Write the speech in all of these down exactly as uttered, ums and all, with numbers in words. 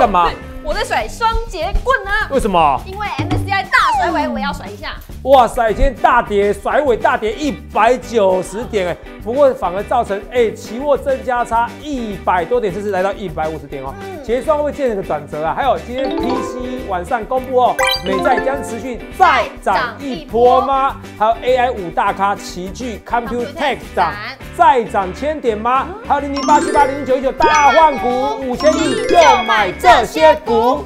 干嘛？ 我在甩双节棍啊！ 为什么？ 因为 M S C I 大甩尾，我要甩一下。 哇塞，今天大跌，甩尾大跌一百九十点哎，不过反而造成哎期货正价差一百多点，甚至来到一百五十点哦。嗯、结算会见了个转折啊。还有今天 P C 晚上公布哦，美债将持续再涨一波吗？还有 A I 五大咖齐聚 Computex 涨。再涨千点吗？还有零零八七八零零九一九大换股五千亿，就买这些股。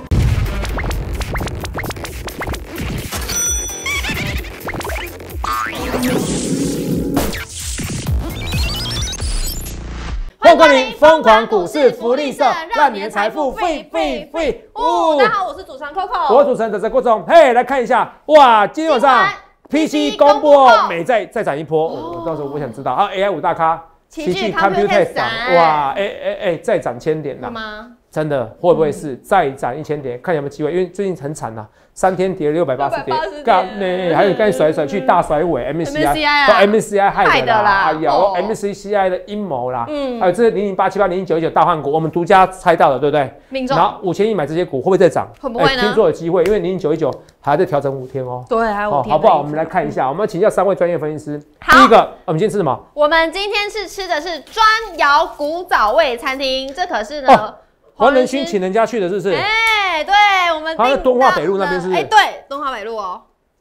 欢迎光临疯狂股市福利社，让你的财富飞飞飞！ 哦，大家好，我是主持人 Coco， 我是主持人德泽郭总。嘿，来看一下，哇，今天晚上。P C 公布哦，美债再涨一波，我到时候我想知道啊 ，A I 五大咖齐聚 Computex 涨， 哇，哎哎哎，再涨千点啦，真的会不会是再涨一千点？看有没有机会，因为最近很惨呐，三天跌了六百八十点，干那还有刚才甩甩去大甩尾 M S C I， 都 M S C I 害的啦，哎呀 ，M S C I 的阴谋啦，嗯，还有这零零八七八零零九一九大换股，我们独家猜到的，对不对？ 命中， 然后五千亿买这些股会不会再涨？ 会不会呢？ 听说有机会，因为零零九一九还在调整五天哦。 对，还有五天， 好不好？我们来看一下，我们要请教三位专业分析师。第一个，我们今天吃什么？ 我们今天是吃的是砖窑古早味餐厅，这可是呢。 黄仁勋请人家去的，是不是？ 哎，对，我们他在敦化北路那边，是不是？ 哎，对，敦化北路哦。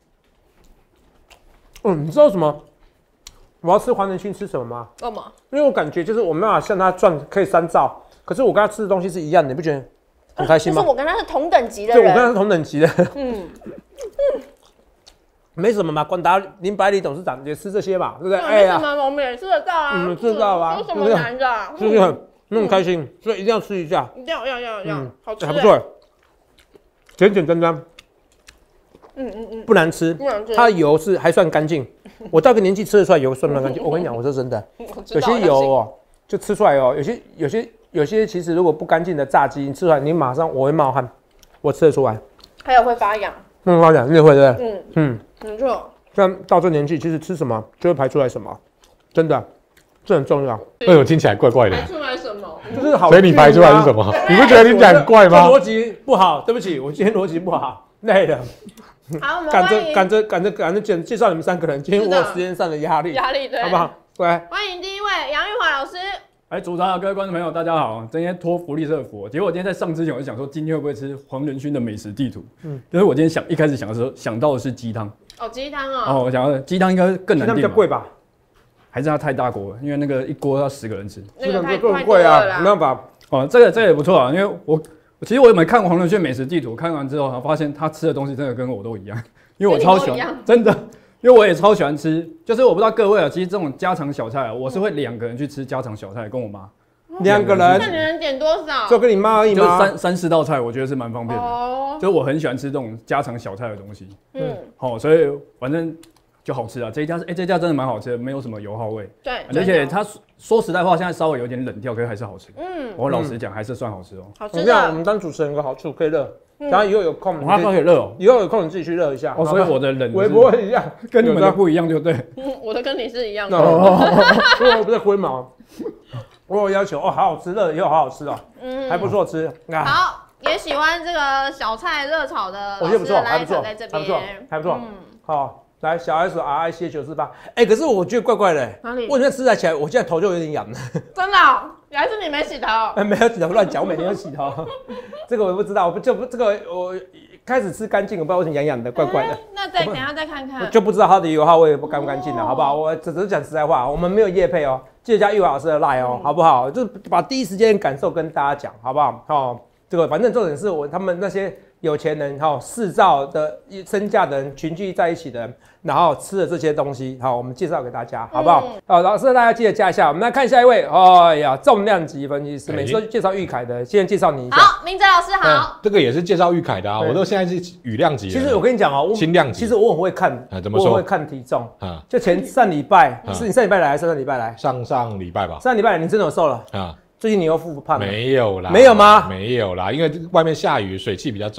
嗯，你知道什么？我要吃黄仁勋吃什么吗？ 为什么？ 因为我感觉就是我没办法像他赚可以三兆，可是我跟他吃的东西是一样的，你不觉得很开心吗？ 就是我跟他是同等级的人。 对，我跟他是同等级的。嗯嗯， 没什么嘛。广达林百里董事长也吃这些嘛，对不对？ 哎呀，我们也吃得到啊， 嗯，吃得到啊， 有什么难的？ 是不是很？那么开心，所以一定要吃一下。 一定要要要要，好吃， 还不错，简简单单， 嗯嗯嗯， 不难吃。 不难吃， 它的油是还算干净。我到个年纪吃得出来油算不算干净？我跟你讲，我说真的，有些油哦，就吃出来哦，有些有些有些其实如果不干净的炸鸡，你吃出来你马上我会冒汗，我吃得出来。 还有会发痒， 会发痒，你也会对不对？ 嗯嗯，没错。 像到这年纪，其实吃什么就会排出来什么，真的。这很重要。 哎呦，听起来怪怪的。 排出来什么？ 就是好。 所以你排出来是什么？你不觉得听起来很怪吗？ 逻辑不好，对不起，我今天逻辑不好，累了。 好，我们赶着赶着赶着赶着介介绍你们三个人，今天我有时间上的压力。 压力对， 好不好？来， 欢迎第一位杨玉华老师。 哎，主持人各位观众朋友，大家好！今天托福利社福，结果我今天在上之前我就想说，今天会不会吃黄仁勋的美食地图？嗯，但是我今天想一开始想的时候想到的是鸡汤。 哦，鸡汤哦。 哦，我想要鸡汤应该更难订。 鸡汤比较贵吧？ 还是它太大锅了，因为那个一锅要十个人吃， 那个太更贵啊，没办法。 哦，这个这个也不错啊，因为我其实我有没有看过黄仁勋美食地图，看完之后发现他吃的东西真的跟我都一样，因为我超喜欢，真的，因为我也超喜欢吃。就是我不知道各位啊，其实这种家常小菜啊，我是会两个人去吃家常小菜，跟我妈。 两个人？ 那你能点多少？ 就跟你妈而已吗？ 就是三三四道菜，我觉得是蛮方便的。哦，就是我很喜欢吃这种家常小菜的东西。嗯，好，所以反正。就好吃啊！这一家是哎、欸，这家真的蛮好吃的，没有什么油耗味。 对， 而且它说实在话，现在稍微有点冷掉，可是还是好吃。嗯，我老实讲，还是算好吃哦。 好吃的。 这样我们当主持人有个好处，可以热。然后以后有空， 我它可以热哦。 以后有空你自己去热一下。 哦，所以我的冷微波一样， 跟你们的不一样，就对。 嗯，我的跟你是一样的。 所以我不是龟毛。我有要求哦，好好吃，热以后好好吃哦，嗯，还不错吃。 好，也喜欢这个小菜热炒的， 我觉得不错，还不错， 在这边还不错，还不错。嗯，好。来，小 S R I C 九四八，哎，可是我觉得怪怪的， 哪里？ 我现在吃起来，我现在头就有点痒了。 真的、哦？还是你没洗头？ 哎，没有洗头，乱讲，我每天都洗头。这个我也不知道，我不就不这个我开始吃干净，我不知道为什么痒痒的，怪怪的。 那再等一下再看看， 我就不知道它的油耗味不干不干净了，好不好？我只是讲实在话，我们没有业配哦，记得加玉华老师的 line 哦，好不好？就是把第一时间感受跟大家讲，好不好？哦，这个反正重点是我他们那些有钱人哈，四兆的身价的人群聚在一起的人。然后吃的这些东西，好，我们介绍给大家，好不好？嗯、好，老师大家记得加一下。我们来看下一位，哎呀，重量级分析师，每次都介绍玉凯的，现在介绍你一下。 好，明哲老师好。 这个也是介绍玉凯的啊，我都现在是羽量级。 其实我跟你讲哦， 轻量级。 其实我很会看， 啊，怎么说？ 我很会看体重啊。就前上礼拜，是你上礼拜来还是上礼拜来？ 上上礼拜吧。 上礼拜你真的有瘦了啊？最近你又复胖了？ 没有啦， 没有吗？ 没有啦，因为外面下雨，水汽比较重啦。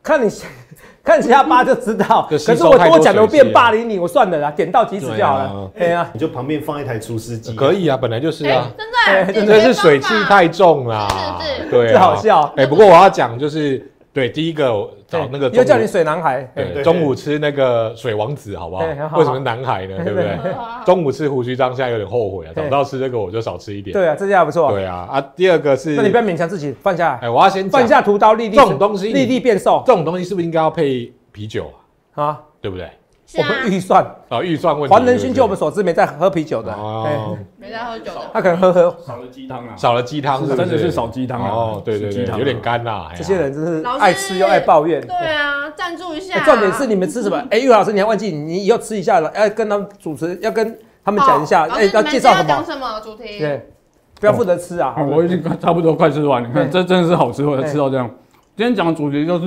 看你看下巴就知道。可是我多讲的我变霸凌你，我算了啦，点到即止就好了。 哎呀，你就旁边放一台除湿机。 可以啊，本来就是啊。 真的， 真的是水汽太重啦。 是是。 对， 这好笑。 哎，不过我要讲就是，对，第一个找那个又叫你水男孩。 对，中午吃那个水王子好不好？为什么男孩呢？对不对？中午吃胡须章，现在有点后悔啊。早知道吃这个我就少吃一点。 对啊，这家还不错。 对啊，啊，第二个是， 那你不要勉强自己，放下来。 哎，我要先放下屠刀，立地。 这种东西， 立地变瘦。 这种东西是不是应该要配啤酒啊？啊，对不对？ 我们预算啊，预算问题。 黄仁勋就我们所知没在喝啤酒的，哦， 没在喝酒的， 他可能喝喝少了鸡汤啊， 少了鸡汤， 真的是少鸡汤啊。 哦，对对对，有点干呐。 这些人真是爱吃又爱抱怨。 对啊，赞助一下。 重点是你们吃什么？哎，玉老师，你还忘记你以后吃一下了，要跟他们主持，要跟他们讲一下，哎，要介绍什么？ 讲什么主题？ 对，不要负责吃啊。 我已经差不多快吃完了，你看这真的是好吃，我才吃到这样。今天讲的主题就是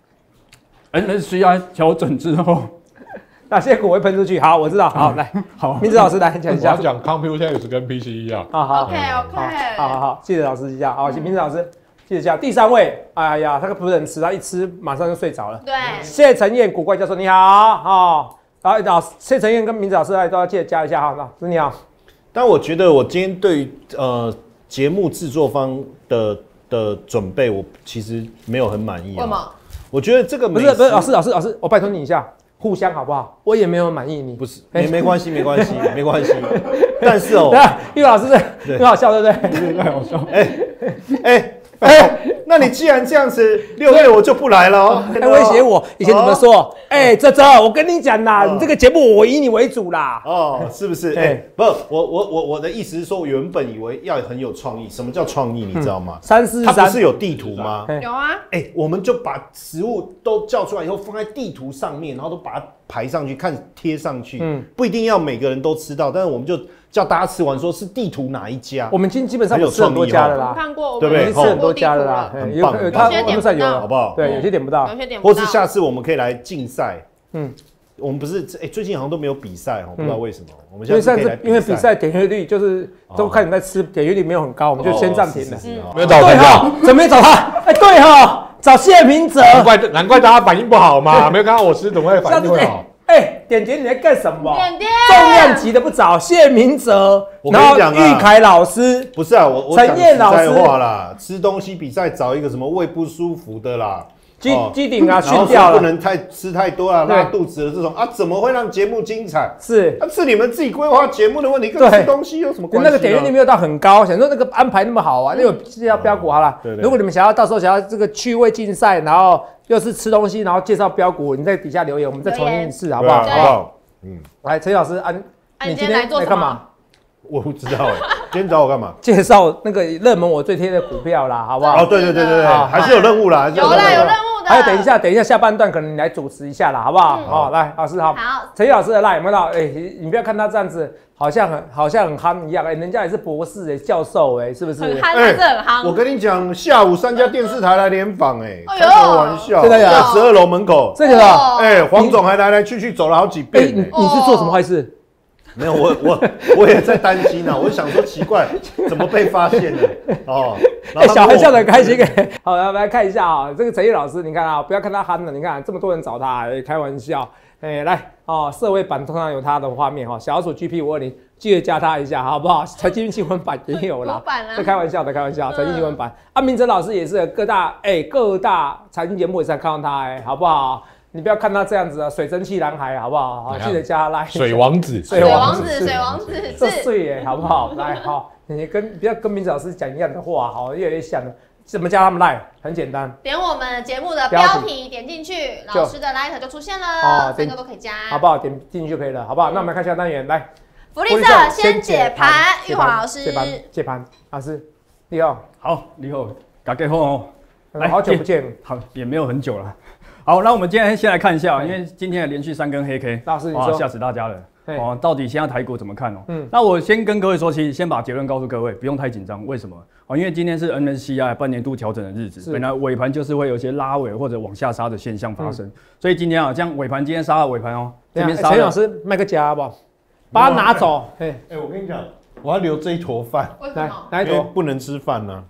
N S C I 调整之后。 哪些股会喷出去？好，我知道。好，来， 好， 明哲老师来讲一下。 我要讲 Computex 跟 P C 一样。 好好 ，OK OK， 好好好，谢谢老师一下。好，明哲老师，谢谢一下。第三位，哎呀，他个不能吃，他一吃马上就睡着了。 对， 谢承彦，古怪教授你好，好，然后老谢承彦跟明哲老师来都要记得加一下哈。老师你好。 但我觉得我今天对于呃节目制作方的的准备，我其实没有很满意。 为什么？ 我觉得这个不是不是老师老师老师，我拜托你一下。互相好不好？我也没有满意你， 不是没没关系没关系没关系，但是哦， 玉老师很好笑，对不对？ 太好笑。 哎哎哎，那你既然这样子，六月我就不来了哦。 还威胁我，以前怎么说？哎，哲哲，我跟你讲啦，你这个节目我以你为主啦。 哦，是不是？哎，不，我我我我的意思是说，我原本以为要很有创意。什么叫创意？你知道吗？ 三四三， 它不是有地图吗？ 有啊。 哎，我们就把食物都叫出来以后，放在地图上面，然后都把它排上去，看贴上去。嗯，不一定要每个人都吃到，但是我们就叫大家吃完，说是地图哪一家。 我们今基本上有吃很多家的啦， 看过， 对不对？ 吃很多家的啦， 很棒。 他网络上有， 好不好？ 对，有些点不到， 有些点不到。 或是下次我们可以来竞赛。嗯，我们不是哎，最近好像都没有比赛哦，不知道为什么。我们现在可以来比赛， 因为比赛点阅率就是都看你在吃，点阅率没有很高，我们就先暂停了。 没有找对哈？ 怎么没找他？哎，对哈，找谢明哲。 难怪难怪大家反应不好嘛，没有看到我吃怎么会反应不好？ 哎，点点你在干什么？ 点点重量级的不找，谢明哲，然后玉凯老师， 不是啊，我我陈燕老师话啦，吃东西比赛找一个什么胃不舒服的啦。 鸡鸡顶啊，训掉了， 不能太吃太多啊，拉肚子的这种啊，怎么会让节目精彩？ 是， 啊，是你们自己规划节目的问题，跟吃东西有什么关系？ 那个点阅率没有到很高，想说那个安排那么好啊，那个是要标股好了。如果你们想要到时候想要这个趣味竞赛，然后又是吃东西，然后介绍标股，你在底下留言，我们再重新试，好不好？好不好？嗯，来，陈老师，安，你今天来干嘛？ 我不知道哎，今天找我干嘛？ 介绍那个热门我最贴的股票啦，好不好？ 哦，对对对对对，还是有任务啦， 有啦有任务的。 还有等一下，等一下下半段可能你来主持一下啦，好不好？好，来，老师好。 好。 陈老师的赖有没有到？哎，你不要看他这样子，好像很好像很夯一样，哎，人家也是博士哎，教授哎，是不是？ 很夯，还是很夯。 我跟你讲，下午三家电视台来联访哎，开什么玩笑？ 真的呀？ 在十二楼门口。 这个的。 哎，黄总还来来去去走了好几遍。 你你是做什么坏事？ 没有，我我我也在担心啊，我想说奇怪，怎么被发现了？哦， 哎，小孩笑得很开心哎。好，来来看一下啊，这个陈毅老师，你看啊，不要看他憨了，你看这么多人找他，开玩笑。哎，来哦，社会版通常有他的画面哈，小老鼠 G P 五二零，记得加他一下好不好？财经新闻版也有啦，这开玩笑的，开玩笑。财经新闻版，啊，明哲老师也是各大哎各大财经节目也是看到他哎，好不好？你不要看他这样子啊，水蒸气男孩，好不好？好，记得加他来。 水王子， 水王子，水王子， 这水耶，好不好？来，好，你跟不要跟明哲老师讲一样的话，好，越来越像了。怎么加他们来？很简单， 点我们节目的标题，点进去，老师的 Light 就出现了，三个都可以加， 好不好？点进去就可以了，好不好？那我们来看下单元，来， 福利社先解盘，玉华老师解盘，解盘，老师，你好， 好，你好，大家好哦， 好久不见， 好，也没有很久了。好，那我们今天先来看一下，因为今天连续三根黑 K， 老师你说吓死大家了。哦，到底现在台股怎么看哦？嗯，那我先跟各位说，其实先把结论告诉各位，不用太紧张。为什么？哦，因为今天是 N S C I 半年度调整的日子，本来尾盘就是会有一些拉尾或者往下杀的现象发生，嗯、所以今天啊，这样尾盘今天杀了尾盘哦，这边杀。 陈老师卖个价好不好？把它拿走。 哎、欸，我跟你讲，我要留这一坨饭。 为什么？ 哪一坨？ 不能吃饭呢、啊。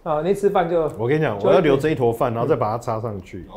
啊，你吃饭就我跟你讲，我要留这一坨饭，然后再把它插上去。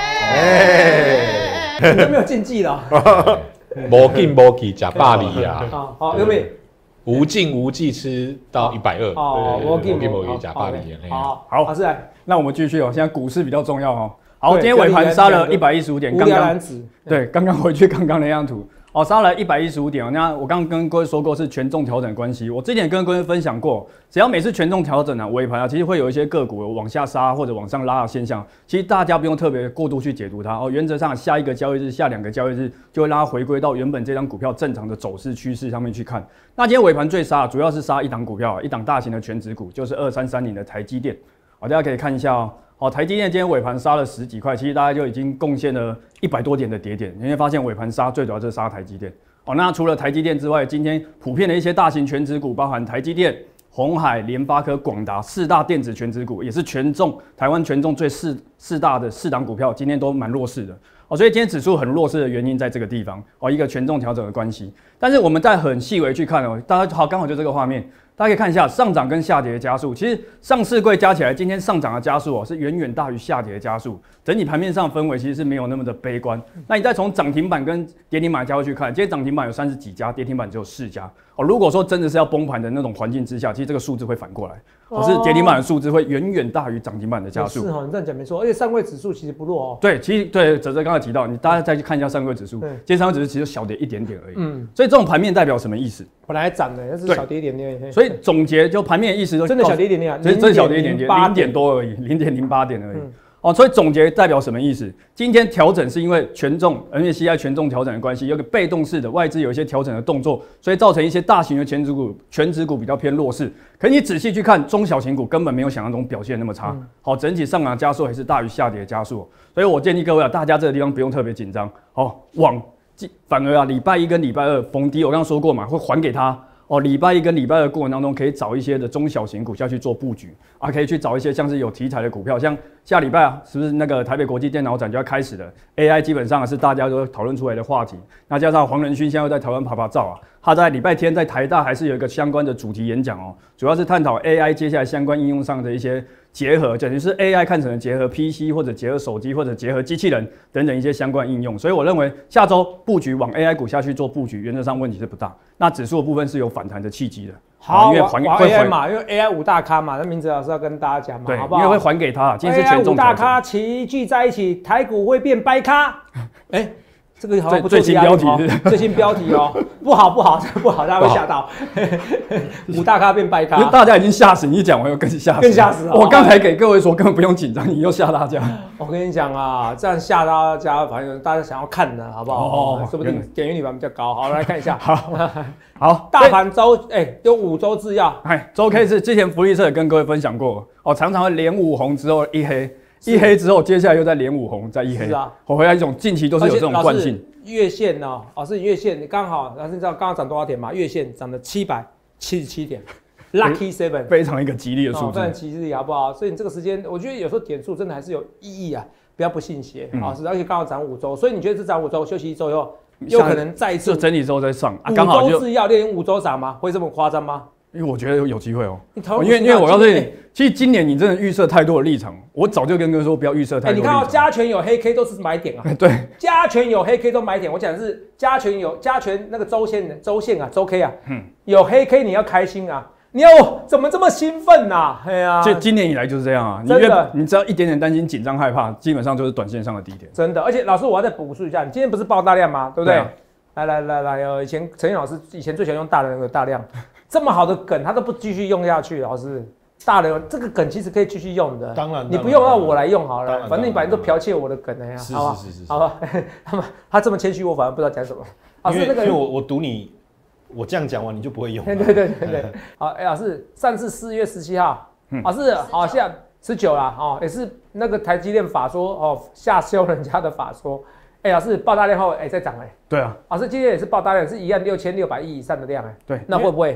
哎，你都没有禁忌了。 无禁无忌假巴黎呀。 好，好，有没有？ 无禁无忌吃到一百二。 哦，无禁无忌假巴黎。 好，好，老师来， 那我们继续哦。现在股市比较重要哦。好，今天尾盘杀了一百一十五点，刚刚对，刚刚回去刚刚那张图。哦，杀了一百一十五点哦。那我刚刚跟各位说过是权重调整关系，我之前跟各位分享过，只要每次权重调整啊，尾盘啊，其实会有一些个股往下杀或者往上拉的现象。其实大家不用特别过度去解读它哦。原则上，下一个交易日、下两个交易日就会让它回归到原本这张股票正常的走势趋势上面去看。那今天尾盘最杀，主要是杀一档股票，一档大型的全指股，就是二三三零的台积电。好，大家可以看一下哦。好，台积电今天尾盘杀了十几块，其实大概就已经贡献了一百多点的跌点。你会发现尾盘杀最主要就是杀台积电。哦，那除了台积电之外，今天普遍的一些大型全指股，包含台积电、鸿海、联发科、广达四大电子全指股，也是权重台湾权重最四四大的四档股票，今天都蛮弱势的。哦，所以今天指数很弱势的原因在这个地方哦，一个权重调整的关系。但是我们再很细微去看哦，大家好，刚好就这个画面。大家可以看一下上涨跟下跌的加速，其实上市柜加起来，今天上涨的加速哦是远远大于下跌的加速。整体盘面上氛围其实是没有那么的悲观。那你再从涨停板跟跌停板的加速去看，今天涨停板有三十几家，跌停板只有四家。哦，如果说真的是要崩盘的那种环境之下，其实这个数字会反过来，可是跌停板的数字会远远大于涨停板的加速。 是哦，你这样讲没错，而且上柜指数其实不弱哦。 对，其实对哲哲刚才提到，你大家再去看一下上柜指数，今天上柜指数其实小跌一点点而已。嗯，所以这种盘面代表什么意思？ 本来涨的，但是小跌一点点。 所以总结就盘面的意思， 真的小跌一点点啊， 真的小跌一点点，零点多而已，零点零八点而已。哦，所以总结代表什么意思？今天调整是因为权重 N V C I 权重调整的关系，有个被动式的外资有一些调整的动作，所以造成一些大型的全指股、全指股比较偏弱势。可你仔细去看，中小型股根本没有想象中表现那么差。好、嗯，整体上涨加速还是大于下跌的加速，所以我建议各位啊，大家这个地方不用特别紧张。好，往反而啊，礼拜一跟礼拜二逢低，我刚刚说过嘛，会还给他。哦，礼拜一跟礼拜二的过程当中，可以找一些的中小型股下去做布局啊，可以去找一些像是有题材的股票，像下礼拜啊，是不是那个台北国际电脑展就要开始了 ？A I 基本上是大家都讨论出来的话题。那加上黄仁勋现在又在台湾爬爬照啊，他在礼拜天在台大还是有一个相关的主题演讲哦，主要是探讨 A I 接下来相关应用上的一些结合，等于是 A I 看成了结合 P C 或者结合手机或者结合机器人等等一些相关应用。所以我认为下周布局往 A I 股下去做布局，原则上问题是不大。那指数的部分是有反弹的契机的。 好，因为还给 A I 嘛，因为 A I 五大咖嘛，那名字老师要跟大家讲嘛， 对， 好不好？ 因为会还给他，今天是权重 A I 五大咖齐聚在一起，台股会变掰咖。哎、欸，这个好像不最新标题是最新标题哦，不好不好，这个不好，大家会吓到。五大咖变掰咖， 大家已经吓死，你一讲我又更吓死， 更吓死。 我刚才给各位说根本不用紧张，你又吓大家。 我跟你讲啊，这样吓大家，反正大家想要看的好不好？哦，说不定点阅率比较高。好，来看一下。 好，好， 大盘周哎，有五周制药， 哎，周 K 是之前福利社也跟各位分享过哦，常常会连五红之后一黑。一黑之后，接下来又在连五红，再一黑。是啊，我回来一种近期都是有这种惯性。 月线呢、哦，老师，你月线你刚好，老师你知道刚刚涨多少点吗？月线涨了七百七十七点 ，Lucky Seven， 非常一个吉利的数字， 非常吉利，好不好？所以你这个时间，我觉得有时候点数真的还是有意义啊，不要不信邪啊。是、嗯，而且刚好涨五周，所以你觉得这涨五周，休息一周以后，有可能再一次整理之后再上啊？刚好就五周制药连五周涨吗？会这么夸张吗？ 因为我觉得有机会哦、喔，因为因为我告诉你，其实今年你真的预设太多的立场，我早就跟各位说不要预设太多的立场。 欸、你看到加权有黑 K 都是买点啊， 对， 加权有黑 K 都买点。我讲的是加权有加权那个周线周线啊周 K 啊，嗯，有黑 K 你要开心啊，你要怎么这么兴奋呐？哎呀， 就今年以来就是这样啊， 真的， 你只要一点点担心、紧张、害怕，基本上就是短线上的低点。 真的，而且老师我要再补述一下，你今天不是爆大量吗？对不对？对啊、来来来来，呃，以前陈燕老师以前最喜欢用大量的大量。这么好的梗，他都不继续用下去，老师，大人这个梗其实可以继续用的。 当然， 你不用让我来用好了，反正你本来都剽窃我的梗了呀， 是好吧？ 是是是， 好吧？他们他这么谦虚，我反而不知道讲什么。 老师那个，因为我我赌你，我这样讲完你就不会用。 对对对对对。好，哎，老师，上次四月十七号，老师好像十九啦，哦，也是那个台积电法说哦，下修人家的法说。哎、欸，老师爆大量后，哎、欸，再涨哎、欸。 对啊， 老师今天也是爆大量，是一样六千六百亿以上的量哎、欸。 对， 那会不会？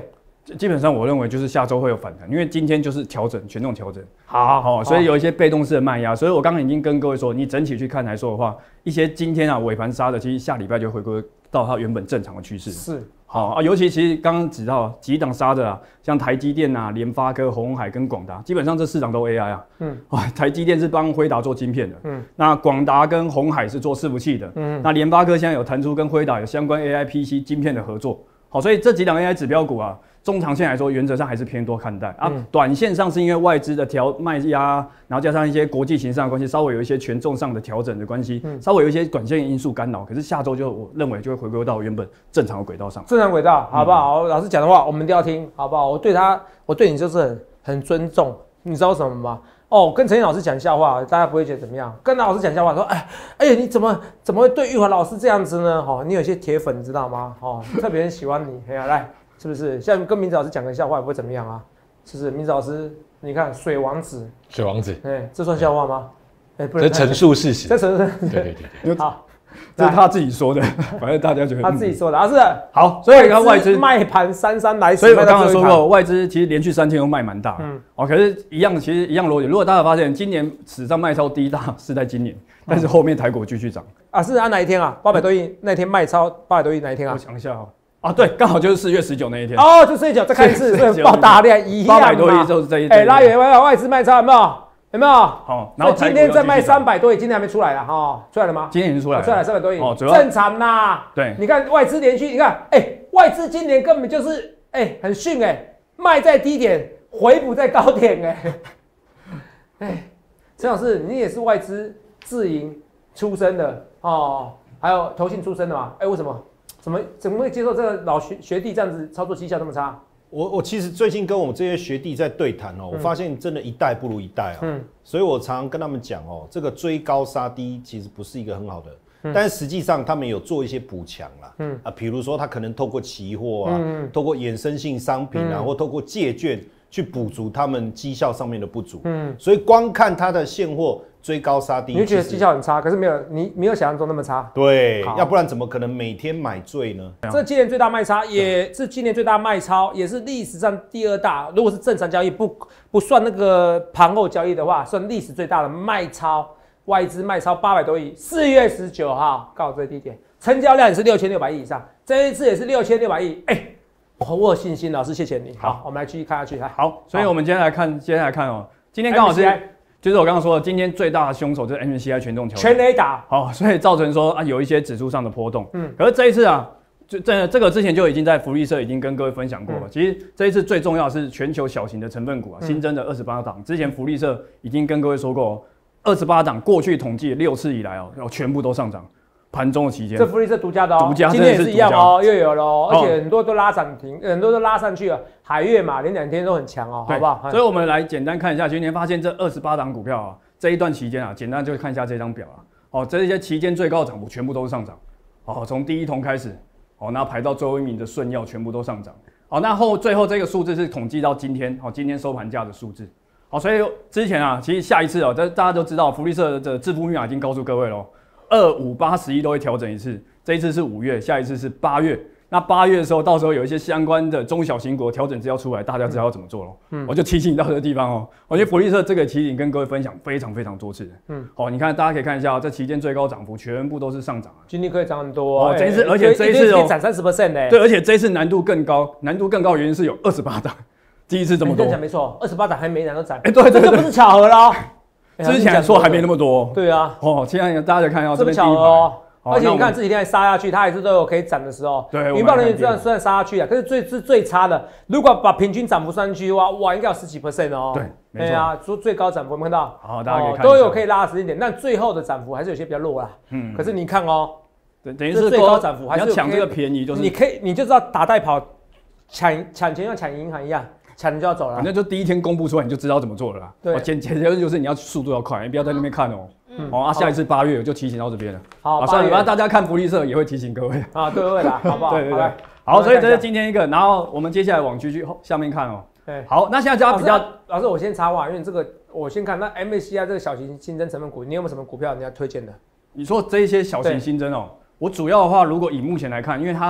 基本上我认为就是下周会有反弹，因为今天就是调整，权重调整。 好， 好，所以有一些被动式的卖压。所以我刚刚已经跟各位说，你整体去看来说的话，一些今天啊尾盘杀的，其实下礼拜就回归到它原本正常的趋势。 是， 好啊，尤其其实刚刚提到几档杀的啊，像台积电啊、联发科、鸿海跟广达，基本上这四档都 A I 啊。嗯，啊，台积电是帮辉达做晶片的，嗯，那广达跟鸿海是做伺服器的，嗯，那联发科现在有谈出跟辉达有相关 A I P C 晶片的合作。好，所以这几档 A I 指标股啊，中长线来说，原则上还是偏多看待啊。嗯、短线上是因为外资的调卖压，然后加上一些国际形势上的关系，稍微有一些权重上的调整的关系，嗯、稍微有一些短线因素干扰。可是下周就我认为就会回归到原本正常的轨道上。 正常轨道，好不好？嗯、老师讲的话，我们一定要听，好不好？我对他，我对你就是很很尊重。你知道什么吗？哦，跟陈燕老师讲笑话，大家不会觉得怎么样？跟老师讲笑话，说，哎，哎，你怎么怎么会对玉华老师这样子呢？哦，你有些铁粉，你知道吗？哦，特别喜欢你。哎呀，来，是不是？像跟明子老师讲个笑话，也不会怎么样啊？是不是？明子老师，你看水王子， 水王子， 哎，这算笑话吗？哎， 不能。这陈述事实。 这陈述。 对对对对。 好。 这是他自己说的，反正大家觉得他自己说的，啊是好，所以看外资卖盘姗姗来迟， 所以我刚刚说过，外资其实连续三天都卖蛮大，嗯，哦，可是一样，其实一样逻辑。如果大家发现今年史上卖超第一大是在今年，但是后面台股继续涨啊，是按哪一天啊？八百多亿那天卖超八百多亿哪一天啊？ 我想一下哦，啊对，刚好就是四月十九那一天。 哦，就四月九再看一次，所以爆大量一样， 八百多亿就是这一天。 哎，拉远外外资卖超有没有？有没有？ 好，然后今天再卖三百多亿，今天还没出来了哈，出来了吗？ 今天已经出来了， 出来三百多亿， 哦， 正常啦。 对， 你看外资连续，你看，哎，外资今年根本就是哎很逊哎，卖在低点，回补在高点哎。哎，陈老师，你也是外资自营出身的哦，还有投信出身的嘛？哎，为什么？怎么怎么会接受这个老学学弟这样子操作绩效那么差？ 我我其实最近跟我们这些学弟在对谈哦，我发现真的一代不如一代啊，嗯，所以我常常跟他们讲哦，这个追高杀低其实不是一个很好的，嗯、但是实际上他们有做一些补强啦，嗯啊，比如说他可能透过期货啊，嗯、透过衍生性商品啊，嗯、或透过借券去补足他们绩效上面的不足，嗯，所以光看他的现货追高杀低， 你会觉得绩效很差，可是没有你没有想象中那么差。 对，要不然怎么可能每天买醉呢？ 这今年最大卖差，也是今年最大卖超，也是历史上第二大。如果是正常交易不不算那个盘后交易的话，算历史最大的卖超，外资卖超八百多亿。四月十九号告最低点，成交量也是六千六百亿以上，这一次也是六千六百亿。哎，我有信心，老师谢谢你。好，我们来继续看下去。 好，所以我们今天来看，接下来看哦，今天刚好是。就是我刚刚说的，今天最大的凶手就是 M S C I 权重调整， 全雷打， 好，所以造成说啊有一些指数上的波动。嗯，可是这一次啊，就这这个之前就已经在福利社已经跟各位分享过了。嗯、其实这一次最重要的是全球小型的成分股啊，新增的二十八档。之前福利社已经跟各位说过，二十八档过去统计六次以来哦，全部都上涨。盘中的期间， 这福利是独家的哦， 独家， 今天也是一样哦，又有了哦，而且很多都拉涨停，很多都拉上去了。海月嘛，连两天都很强哦，好不好？ 所以我们来简单看一下，今天发现这二十八档股票啊，这一段期间啊，简单就看一下这张表啊，哦，这些期间最高的涨幅全部都是上涨，哦，从第一铜开始，哦，那排到最后一名的顺耀全部都上涨，好，那后最后这个数字是统计到今天，哦，今天收盘价的数字，好，所以之前啊，其实下一次哦，这大家都知道，福利社的致富密码已经告诉各位喽。二五八十一都会调整一次，这一次是五月，下一次是八月。那八月的时候，到时候有一些相关的中小型股调整资料出来，大家知道要怎么做了。嗯，我就提醒到这个地方哦。我觉得福利社这个提醒跟各位分享非常非常多次。嗯，好，你看大家可以看一下、哦，这期间最高涨幅全部都是上涨啊， 今天可以涨很多哦。 这一次，而且这一次哦， 涨三十 percent 呢。 对，而且这一次难度更高，难度更高的原因是有二十八档，第一次这么多。 你讲没错，二十八档还没两个涨。 哎，对对对， 这不是巧合啦。 之前说还没那么多， 对啊， 哦，现在大家就看到这么巧合哦，而且你看这几天还杀下去，它还是都有可以涨的时候。对，云豹人虽然虽然杀下去啊，可是最是最差的，如果把平均涨幅算进去的话，哇，应该有十几 percent 哦。对，没错。对啊，说最高涨幅，我们看到， 好，大家可以看都有可以拉的时间点，但最后的涨幅还是有些比较弱啦。嗯，可是你看哦， 等于是最高涨幅还是要抢这个便宜，就是你可以，你就知道打带跑，抢抢钱像抢银行一样。抢就要走了， 反正就第一天公布出来，你就知道怎么做了啦。对，简简单就是你要速度要快，你不要在那边看哦。嗯，好啊，下一次八月我就提醒到这边了。好，下礼拜大家看福利社也会提醒各位啊，各位啦，好不好？ 对对对，好，所以这是今天一个，然后我们接下来往继续下面看哦。对，好，那现在大家比较， 老师我先插话，因为这个我先看那 M A C I 这个小型新增成分股，你有没有什么股票你要推荐的？ 你说这一些小型新增哦，我主要的话，如果以目前来看，因为它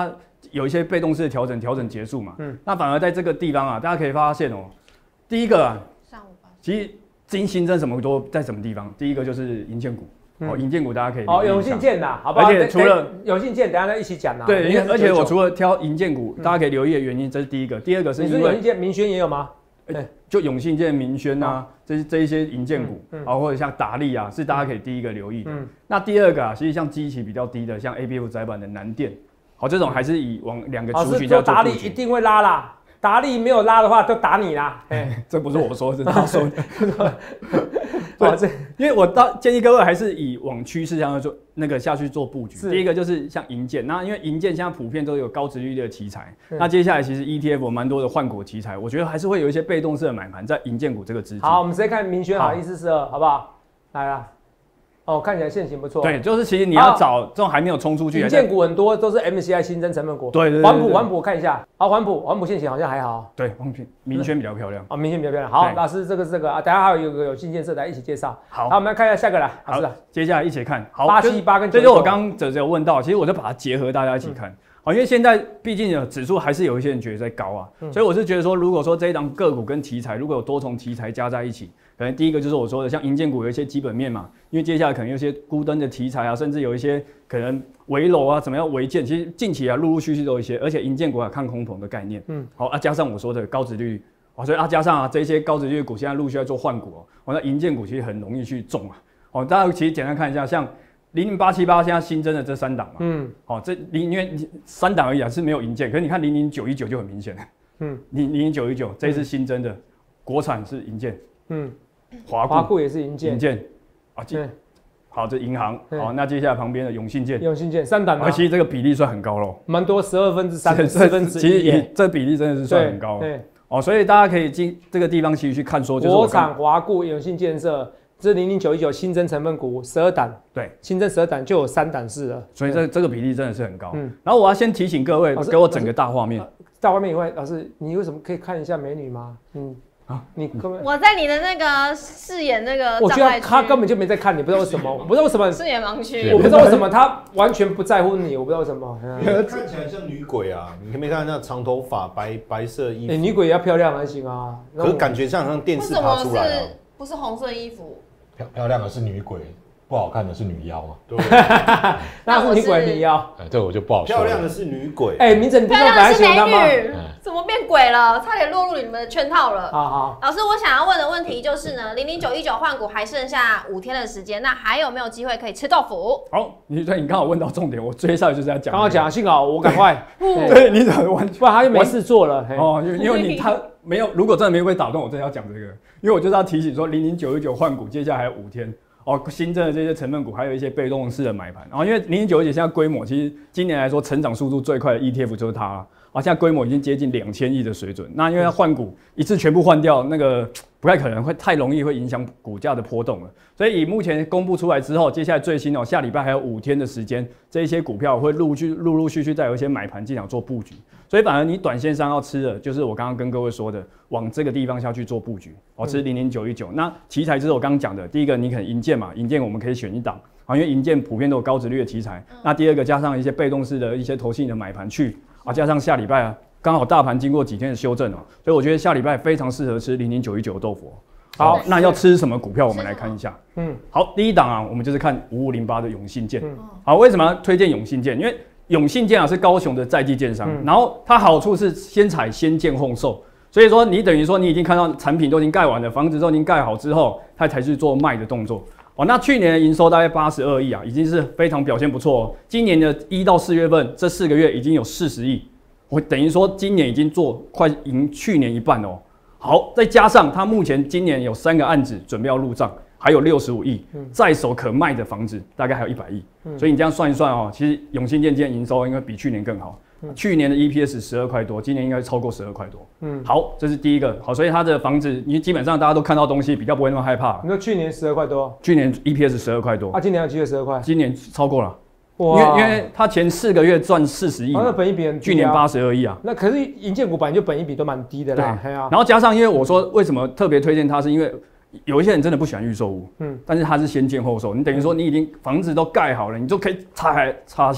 有一些被动式的调整，调整结束嘛。嗯，那反而在这个地方啊，大家可以发现哦，第一个啊，其实金新增什么都在什么地方？第一个就是银建股。哦，银建股大家可以哦，永信建呐，好不好？ 而且除了永信建，等下再一起讲呐。 对，因为而且我除了挑银建股，大家可以留意的原因，这是第一个。第二个是因为永信建、民轩也有吗？ 对，就永信建、民轩啊，这这一些银建股，啊或者像达利啊，是大家可以第一个留意的。那第二个啊，其实像基期比较低的，像 A B F 载板的南电，好，这种还是以往两个族群叫做达利一定会拉啦。达利没有拉的话，就打你啦！ 哎，这不是我说，是他说的。哇，这因为我到建议各位还是以往趋势上做那个下去做布局。第一个就是像银建，那因为银建现在普遍都有高殖利率的题材，那接下来其实 E T F 蛮多的换股题材，我觉得还是会有一些被动式的买盘在银建股这个资金。 好，我们直接看民轩好一四四二，好不好？来啦。哦，看起来现行不错。 对，就是其实你要找这种还没有冲出去的。 银建股很多都是 M S C I 新增成分股。 对对对。 环普环普看一下，好，环普环普现行好像还好。 对，环普民轩比较漂亮。 啊，民轩比较漂亮。好，老师这个是这个啊，等下还有有个有新建设来一起介绍。好，好，我们来看一下下个啦。 好，接下来一起看。好， 八七八跟这就我刚刚只有问到，其实我就把它结合大家一起看。好，因为现在毕竟有指数还是有一些人觉得在高啊，嗯、所以我是觉得说，如果说这一档个股跟题材如果有多重题材加在一起，可能第一个就是我说的，像银建股有一些基本面嘛，因为接下来可能有一些孤灯的题材啊，甚至有一些可能围楼啊，怎么样围建，其实近期啊陆陆续续都有一些，而且银建股有抗空棚的概念，嗯，好啊，加上我说的高殖利率，哦，所以啊加上啊这些高殖利率股现在陆续在做换股哦，哦那银建股其实很容易去中啊，哦大家其实简单看一下，像。零零八七八现在新增的这三档嘛，嗯，好、哦，这零因为三档而已啊，是没有银建，可是你看零零九一九就很明显了，嗯，零零九一九这一次新增的、嗯、国产是银建，嗯，华华固也是银建， 银建啊，对，好，这银行，好，那接下来旁边的永信建， 永信建三档、啊， 其实这个比例算很高咯， 蛮多十二分之三，四分之一， 其实这比例真的是算很高，对，哦，所以大家可以进这个地方其实去看说，就是国产华固永信建设。这零零九一九新增成分股十二档， 对， 新增十二档就有三档是了， 所以这这个比例真的是很高。嗯，然后我要先提醒各位，给我整个大画面。 大画面以外，老师，你为什么可以看一下美女吗？嗯啊，你根本我在你的那个视野那个， 我觉得他根本就没在看你，不知道为什么，我不知道为什么视野盲区， 我不知道为什么他完全不在乎你，我不知道为什么。 看起来像女鬼啊，你可没看那长头发、白白色衣服？ 哎，女鬼也要漂亮才行啊。 可是感觉像像电视爬出来啊， 不是红色衣服。 漂漂亮的是女鬼，不好看的是女妖嘛？ 对， 那是女鬼女妖。 哎，这我就不好说。 漂亮的是女鬼。 哎，明哲，你不知道本来喜欢她吗？ 怎么变鬼了？差点落入你们的圈套了。 好好， 老师，我想要问的问题就是呢，零零九一九换股还剩下五天的时间，那还有没有机会可以吃豆腐？ 好，你对你刚好问到重点，我接下来就是要讲。 刚好讲，幸好我赶快。 对，你怎么完？ 不然他就没事做了。 哦，因为你他没有，如果真的没有被打动，我真的要讲这个，因为我就是要提醒说，零零九一九换股接下来还有五天。哦，新增的这些成分股，还有一些被动式的买盘。然后，因为零零九一九现在规模，其实今年来说成长速度最快的 E T F 就是它了。啊，现在规模已经接近两千亿的水准。那因为它换股一次全部换掉，那个不太可能，会太容易会影响股价的波动了。所以以目前公布出来之后，接下来最新哦，下礼拜还有五天的时间，这一些股票会陆续陆陆续续再有一些买盘进场做布局。所以反而你短线上要吃的，就是我刚刚跟各位说的，往这个地方下去做布局。哦，吃零零九一九。那题材就是我刚刚讲的，第一个你可能银建嘛，银建我们可以选一档，啊，因为银建普遍都有高殖利率的题材。那第二个加上一些被动式的一些投信的买盘去，啊，加上下礼拜啊，刚好大盘经过几天的修正哦，所以我觉得下礼拜非常适合吃零零九一九的豆腐。好，那要吃什么股票？我们来看一下。嗯，好，第一档啊，我们就是看五五零八的永信建。嗯，好，为什么要推荐永信建？因为永信建啊是高雄的在地建商，嗯、然后它好处是先采先建后售，所以说你等于说你已经看到产品都已经盖完了，房子都已经盖好之后，它才去做卖的动作。哦，那去年的营收大概八十二亿啊，已经是非常表现不错哦。今年的一到四月份这四个月已经有四十亿，我等于说今年已经做快赢去年一半哦。好，再加上它目前今年有三个案子准备要入账。还有六十五亿，在手可卖的房子大概还有一百亿，嗯、所以你这样算一算哦，其实永信建今年营收应该比去年更好。嗯、去年的 E P S 十二块多，今年应该超过十二块多。嗯，好，这是第一个。好，所以它的房子，你基本上大家都看到东西，比较不会那么害怕。 你说去年十二块多， 去年 E P S 十二块多， 啊，今年有机会十二块， 今年超过了。哇，因为因为它前四个月赚四十亿， 那本益比很低啊， 去年八十二亿啊。 那可是银建股本来就本益比都蛮低的啦。对啊。 然后加上，因为我说为什么特别推荐它，是因为。有一些人真的不喜欢预售屋，嗯，但是他是先建后售，你等于说你已经房子都盖好了，你就可以插插销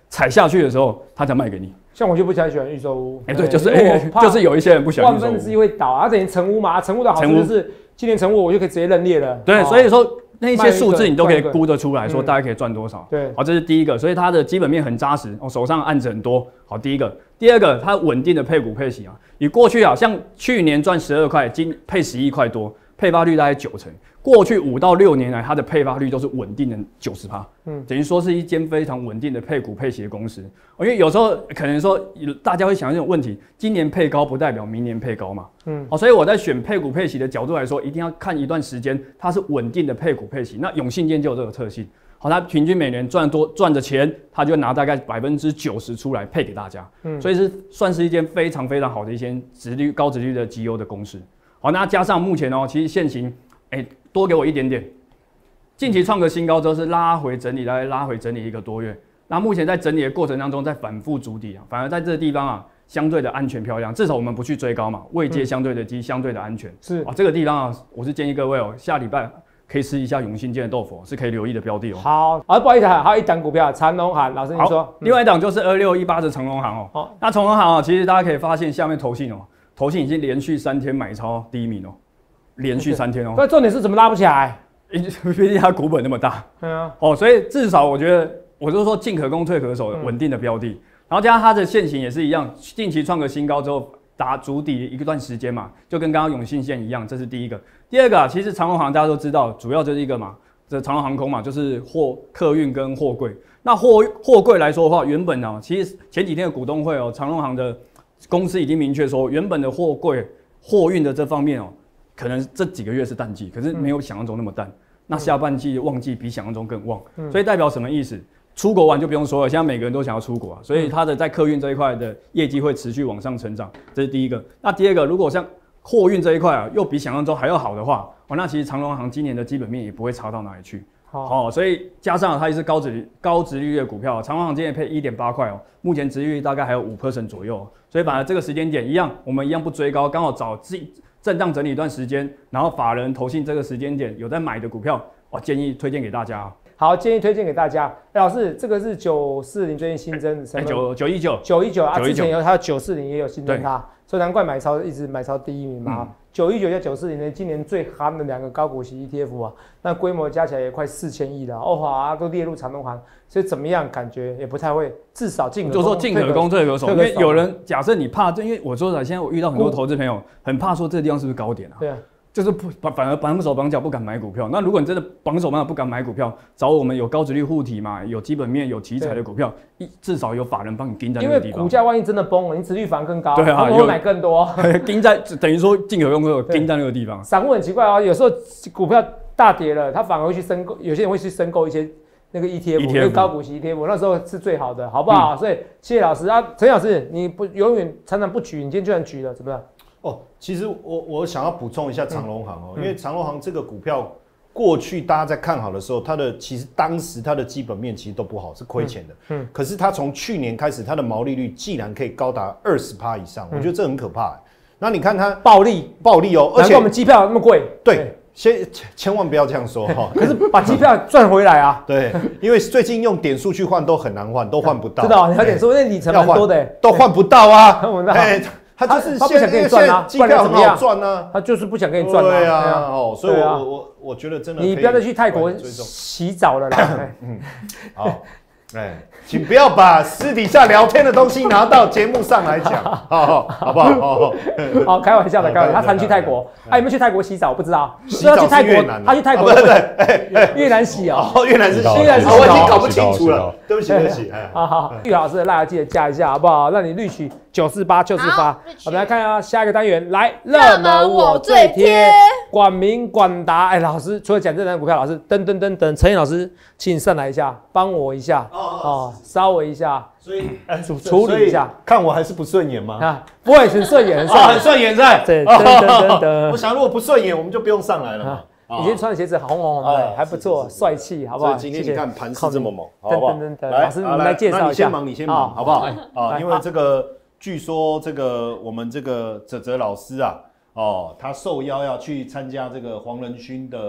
踩下去的时候，他才卖给你。 像我就不太喜欢预售屋， 哎、欸，对，就是哎、欸，就是有一些人不喜欢预售屋， 万分之一会倒啊，等于成屋嘛，成屋的好处就是今年成屋我就可以直接认列了。 对，哦、所以说那些数字你都可以估得出来，说大概可以赚多少。 对， 好，这是第一个，所以它的基本面很扎实，我手上案子很多。好，第一个，第二个，它稳定的配股配息啊，以过去啊，像去年赚十二块，今配十一块多，配发率大概九成。过去五到六年来，它的配发率都是稳定的九十趴，嗯，等于说是一间非常稳定的配股配息的公司。因为有时候可能说大家会想这种问题，今年配高不代表明年配高嘛，嗯，好，所以我在选配股配息的角度来说，一定要看一段时间它是稳定的配股配息。那永信店就有这个特性，好，它平均每年赚多赚的钱，它就拿大概百分之九十出来配给大家，嗯，所以是算是一间非常非常好的一间殖率高殖率的绩优的公司。好，那加上目前哦，其实现行，哎、欸。多给我一点点，近期创个新高之后是拉回整理，来拉回整理一个多月。那目前在整理的过程当中，在反复筑底啊，反而在这个地方啊，相对的安全漂亮。至少我们不去追高嘛，位阶相对的低，嗯、相对的安全。是啊，这个地方啊，我是建议各位哦，下礼拜可以吃一下永信店的豆腐，是可以留意的标的哦。 好，啊，不好意思，还有一档股票长荣航，老师你说，嗯、 另外一档就是二六一八的长荣航哦。好，那长荣航啊，其实大家可以发现下面投信哦，投信已经连续三天买超第一名哦。连续三天哦， 那重点是怎么拉不起来？ 毕竟它股本那么大， 对啊， 哦，所以至少我觉得，我就说进可攻退可守的稳定的标的，嗯、然后加上它的线型也是一样，近期创个新高之后打筑底一段时间嘛，就跟刚刚永信线一样，这是第一个。第二个啊，其实长荣航大家都知道，主要就是一个嘛，这长荣航空嘛，就是货客运跟货柜。那货货柜来说的话，原本啊，其实前几天的股东会哦，长荣航的公司已经明确说，原本的货柜货运的这方面哦。可能这几个月是淡季，可是没有想象中那么淡。嗯、那下半季旺季比想象中更旺，嗯、所以代表什么意思？出国玩就不用说了，现在每个人都想要出国啊，所以它的在客运这一块的业绩会持续往上成长，这是第一个。那第二个，如果像货运这一块啊，又比想象中还要好的话，哦，那其实长荣航今年的基本面也不会差到哪里去。哦，所以加上它也是高殖高殖利率的股票，长荣航今年配一点八块哦，目前殖利率大概还有五 percent 左右，所以反而这个时间点一样，我们一样不追高，刚好找自己。震荡整理一段时间，然后法人投信这个时间点有在买的股票，我建议推荐给大家。 好，建议推荐给大家。欸、老师，这个是九四零最近新增的， 九九一九九一九啊，之前有还有九四零也有新增它，所以难怪买超一直买超第一名嘛。九一九加九四零呢，今年最夯的两个高股息 E T F 啊，那规模加起来也快四千亿了，哦哇，都列入长荣航，所以怎么样感觉也不太会，至少进可攻， 就说进可攻退可守。因为有人假设你怕，因为我说的，现在我遇到很多投资朋友很怕说这个地方是不是高点啊？ 对啊。 就是不反而绑手绑脚不敢买股票。那如果你真的绑手绑脚不敢买股票，找我们有高殖利率护体嘛，有基本面有题材的股票，至少有法人帮你盯在那个地方。 因为股价万一真的崩了，你殖利率反而更高， 对啊， 我会买更多。 盯在等于说进可攻退可守，盯在那个地方。 散户很奇怪哦，有时候股票大跌了，他反而会去申购，有些人会去申购一些那个 E T F， 那个高股息 E T F， 那时候是最好的，好不好？嗯、所以谢谢老师啊，陈老师，你不永远常常不举，你今天居然举了，怎么样？ 哦，其实我我想要补充一下长荣航哦，嗯、因为长荣航这个股票过去大家在看好的时候，它的其实当时它的基本面其实都不好，是亏钱的。嗯，嗯可是它从去年开始，它的毛利率竟然可以高达二十趴以上，我觉得这很可怕。那你看它暴利暴利哦， 而且我们机票那么贵， 对。先千万不要这样说哈， 可是把机票赚回来啊！ 对，因为最近用点数去换都很难换，都换不到。 知道，你要点数那里程蛮多的， 都换不到啊！ 哎， 他就是他不想给你赚啊， 机票很好赚啊， 他就是不想给你赚啊。 对啊，哦，所以我我我觉得真的， 你不要再去泰国洗澡了啦。 嗯，好。哎，请不要把私底下聊天的东西拿到节目上来讲，好好不好？好， 好，开玩笑的，开玩笑。他常去泰国，他有没有去泰国洗澡？我不知道。 洗澡是越南， 他去泰国，对对，越南洗哦， 越南是洗， 越南是洗， 我已经搞不清楚了，对不起，对不起。 好好，玉老师的赖记得加一下，好不好？让你绿取九四八九四八。我们来看一下下一个单元，来热门我最贴，管民管答。哎，老师除了讲这档股票，老师噔噔噔噔，陈彦老师，请上来一下，帮我一下。哦，稍微一下， 所以处处理一下， 看我还是不顺眼吗？ 啊，不会，很顺眼，很顺眼，很顺眼在。 对，噔噔噔噔。 我想如果不顺眼，我们就不用上来了嘛。 你今天穿的鞋子红红的，还不错，帅气，好不好？ 今天你看盘势这么猛，好不好？噔噔噔，老师，我们来介绍一下。 你先忙，你先忙，好不好？啊，因为这个据说这个我们这个哲哲老师啊，哦，他受邀要去参加这个黄仁勋的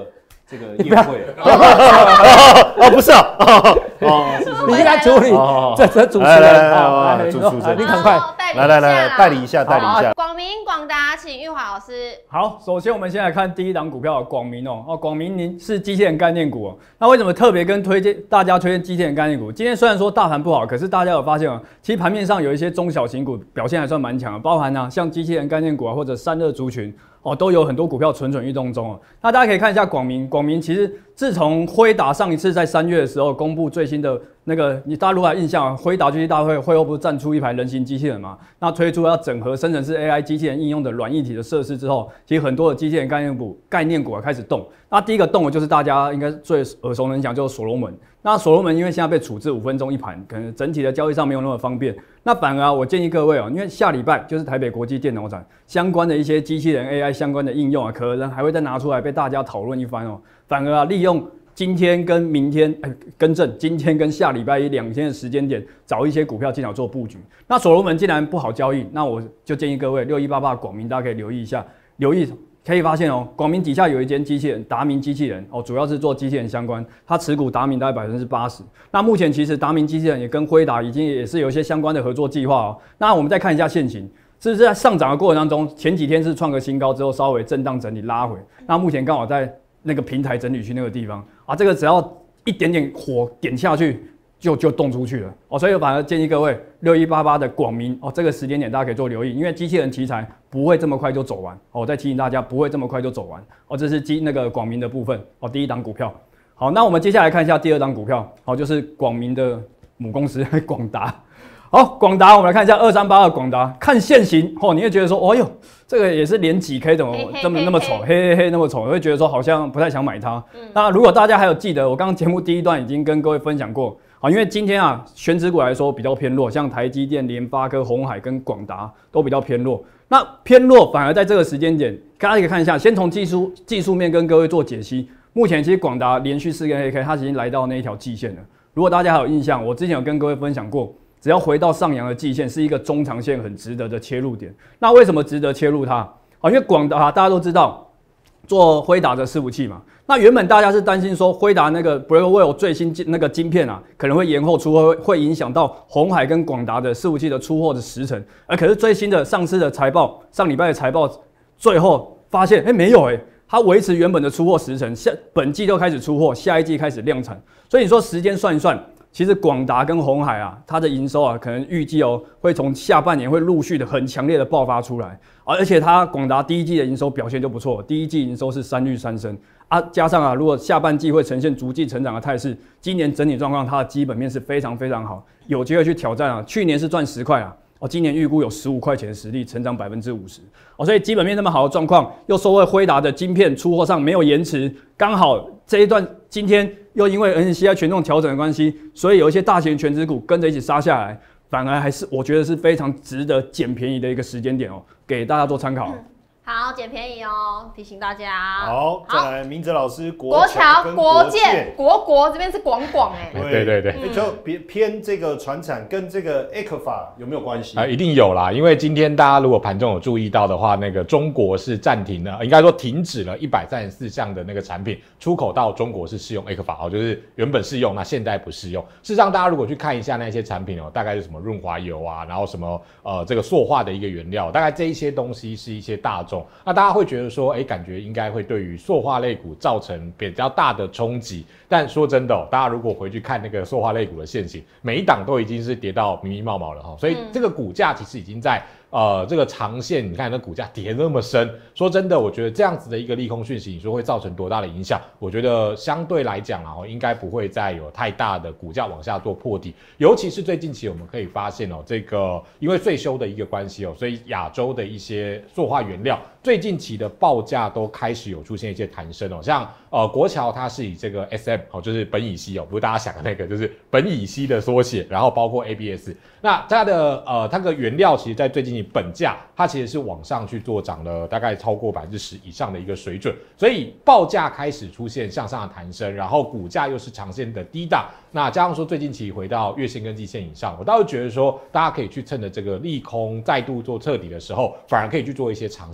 这个宴会哦，不是啊，哦， 你应该处理这这主持人啊，主持人， 你赶快来来来代理一下，代理一下。 广明、广达，请玉华老师。 好，首先我们先来看第一档股票广明哦，哦，广明您是机器人概念股哦，那为什么特别跟推荐大家推荐机器人概念股？今天虽然说大盘不好，可是大家有发现啊，其实盘面上有一些中小型股表现还算蛮强的，包含啊像机器人概念股啊或者散热族群。哦，都有很多股票蠢蠢欲动中哦。那大家可以看一下广明，广明其实自从辉达上一次在三月的时候公布最新的那个，你大家如果有印象，辉达 G T 大会会后不是站出一排人形机器人嘛？那推出要整合生成式 A I 机器人应用的软硬体的设施之后，其实很多的机器人概念股概念股啊开始动。那第一个动的就是大家应该最耳熟能详，就是所罗门。那所罗门因为现在被处置五分钟一盘，可能整体的交易上没有那么方便。那反而啊，我建议各位哦，因为下礼拜就是台北国际电脑展相关的一些机器人 A I 相关的应用啊，可能还会再拿出来被大家讨论一番哦。反而啊，利用今天跟明天，哎，更正，今天跟下礼拜一两天的时间点，找一些股票进场做布局。那所罗门既然不好交易，那我就建议各位六一八八广明，大家可以留意一下，留意。可以发现哦，广明底下有一间机器人，达明机器人哦，主要是做机器人相关，它持股达明大概百分之八十。那目前其实达明机器人也跟辉达已经也是有一些相关的合作计划哦。那我们再看一下现形，是不是在上涨的过程当中，前几天是创个新高之后稍微震荡整理拉回，那目前刚好在那个平台整理区那个地方啊，这个只要一点点火点下去。就就动出去了哦，所以我反而建议各位六一八八的广明哦，这个时间点大家可以做留意，因为机器人题材不会这么快就走完哦。我再提醒大家，不会这么快就走完哦。这是机那个广明的部分哦，第一档股票。好，那我们接下来看一下第二档股票，好，就是广明的母公司广达。好，广达我们来看一下二三八二广达，看现形哦，你会觉得说，哦呦，这个也是连几 K 怎么这么那么丑，黑黑黑那么丑，会觉得说好像不太想买它。嗯、那如果大家还有记得，我刚刚节目第一段已经跟各位分享过。好，因为今天啊，选指股来说比较偏弱，像台积电、联发科、鸿海跟广达都比较偏弱。那偏弱反而在这个时间点，大家可以看一下，先从技术技术面跟各位做解析。目前其实广达连续四根黑 K， 它已经来到那一条季线了。如果大家还有印象，我之前有跟各位分享过，只要回到上扬的季线，是一个中长线很值得的切入点。那为什么值得切入它？好，因为广达大家都知道做辉达的伺服器嘛。那原本大家是担心说辉达那个 Broadwell 最新那个晶片啊，可能会延后出货，会影响到鸿海跟广达的伺服器的出货的时程。而可是最新的上次的财报，上礼拜的财报，最后发现，哎、欸，没有哎、欸，它维持原本的出货时程，下本季就开始出货，下一季开始量产。所以你说时间算一算，其实广达跟鸿海啊，它的营收啊，可能预计哦，会从下半年会陆续的很强烈的爆发出来。而且它广达第一季的营收表现就不错，第一季营收是三率三升。啊，加上啊，如果下半季会呈现逐季成长的态势，今年整体状况它的基本面是非常非常好，有机会去挑战啊。去年是赚十块啊，哦，今年预估有十五块钱的实力，成长百分之五十哦，所以基本面那么好的状况，又受惠辉达的晶片出货上没有延迟，刚好这一段今天又因为 N C I 权重调整的关系，所以有一些大型权值股跟着一起杀下来，反而还是我觉得是非常值得捡便宜的一个时间点哦，给大家做参考。 嗯好，捡便宜哦，提醒大家。 好，再来明哲老师， 国桥、国建、国国这边是广广哎， 对对对， 嗯、就偏偏这个传产跟这个 A 克法有没有关系？ 啊、呃，一定有啦，因为今天大家如果盘中有注意到的话，那个中国是暂停了，应该说停止了一百三十四项的那个产品出口到中国是适用 A 克法哦，就是原本适用，那现在不适用。事实上，大家如果去看一下那些产品哦，大概是什么润滑油啊，然后什么呃这个塑化的一个原料，大概这一些东西是一些大众，那大家会觉得。觉得说，哎，感觉应该会对于塑化类股造成比较大的冲击。但说真的、哦，大家如果回去看那个塑化类股的现形，每一档都已经是跌到密密麻麻了哈，所以这个股价其实已经在。呃，这个长线你看那股价跌那么深，说真的，我觉得这样子的一个利空讯息，你说会造成多大的影响？我觉得相对来讲啊，应该不会再有太大的股价往下做破底。尤其是最近期我们可以发现哦，这个因为税收的一个关系哦，所以亚洲的一些塑化原料最近期的报价都开始有出现一些弹升哦，像呃国桥它是以这个 S M 哦，就是苯乙烯哦，不是大家想的那个，就是苯乙烯的缩写，然后包括 A B S， 那它的呃它的原料其实在最近。本价它其实是往上去做涨了大概超过百分之十以上的一个水准，所以报价开始出现向上的弹升，然后股价又是长线的低档，那加上说最近期回到月线跟季线以上，我倒是觉得说大家可以去趁着这个利空再度做彻底的时候，反而可以去做一些长线的布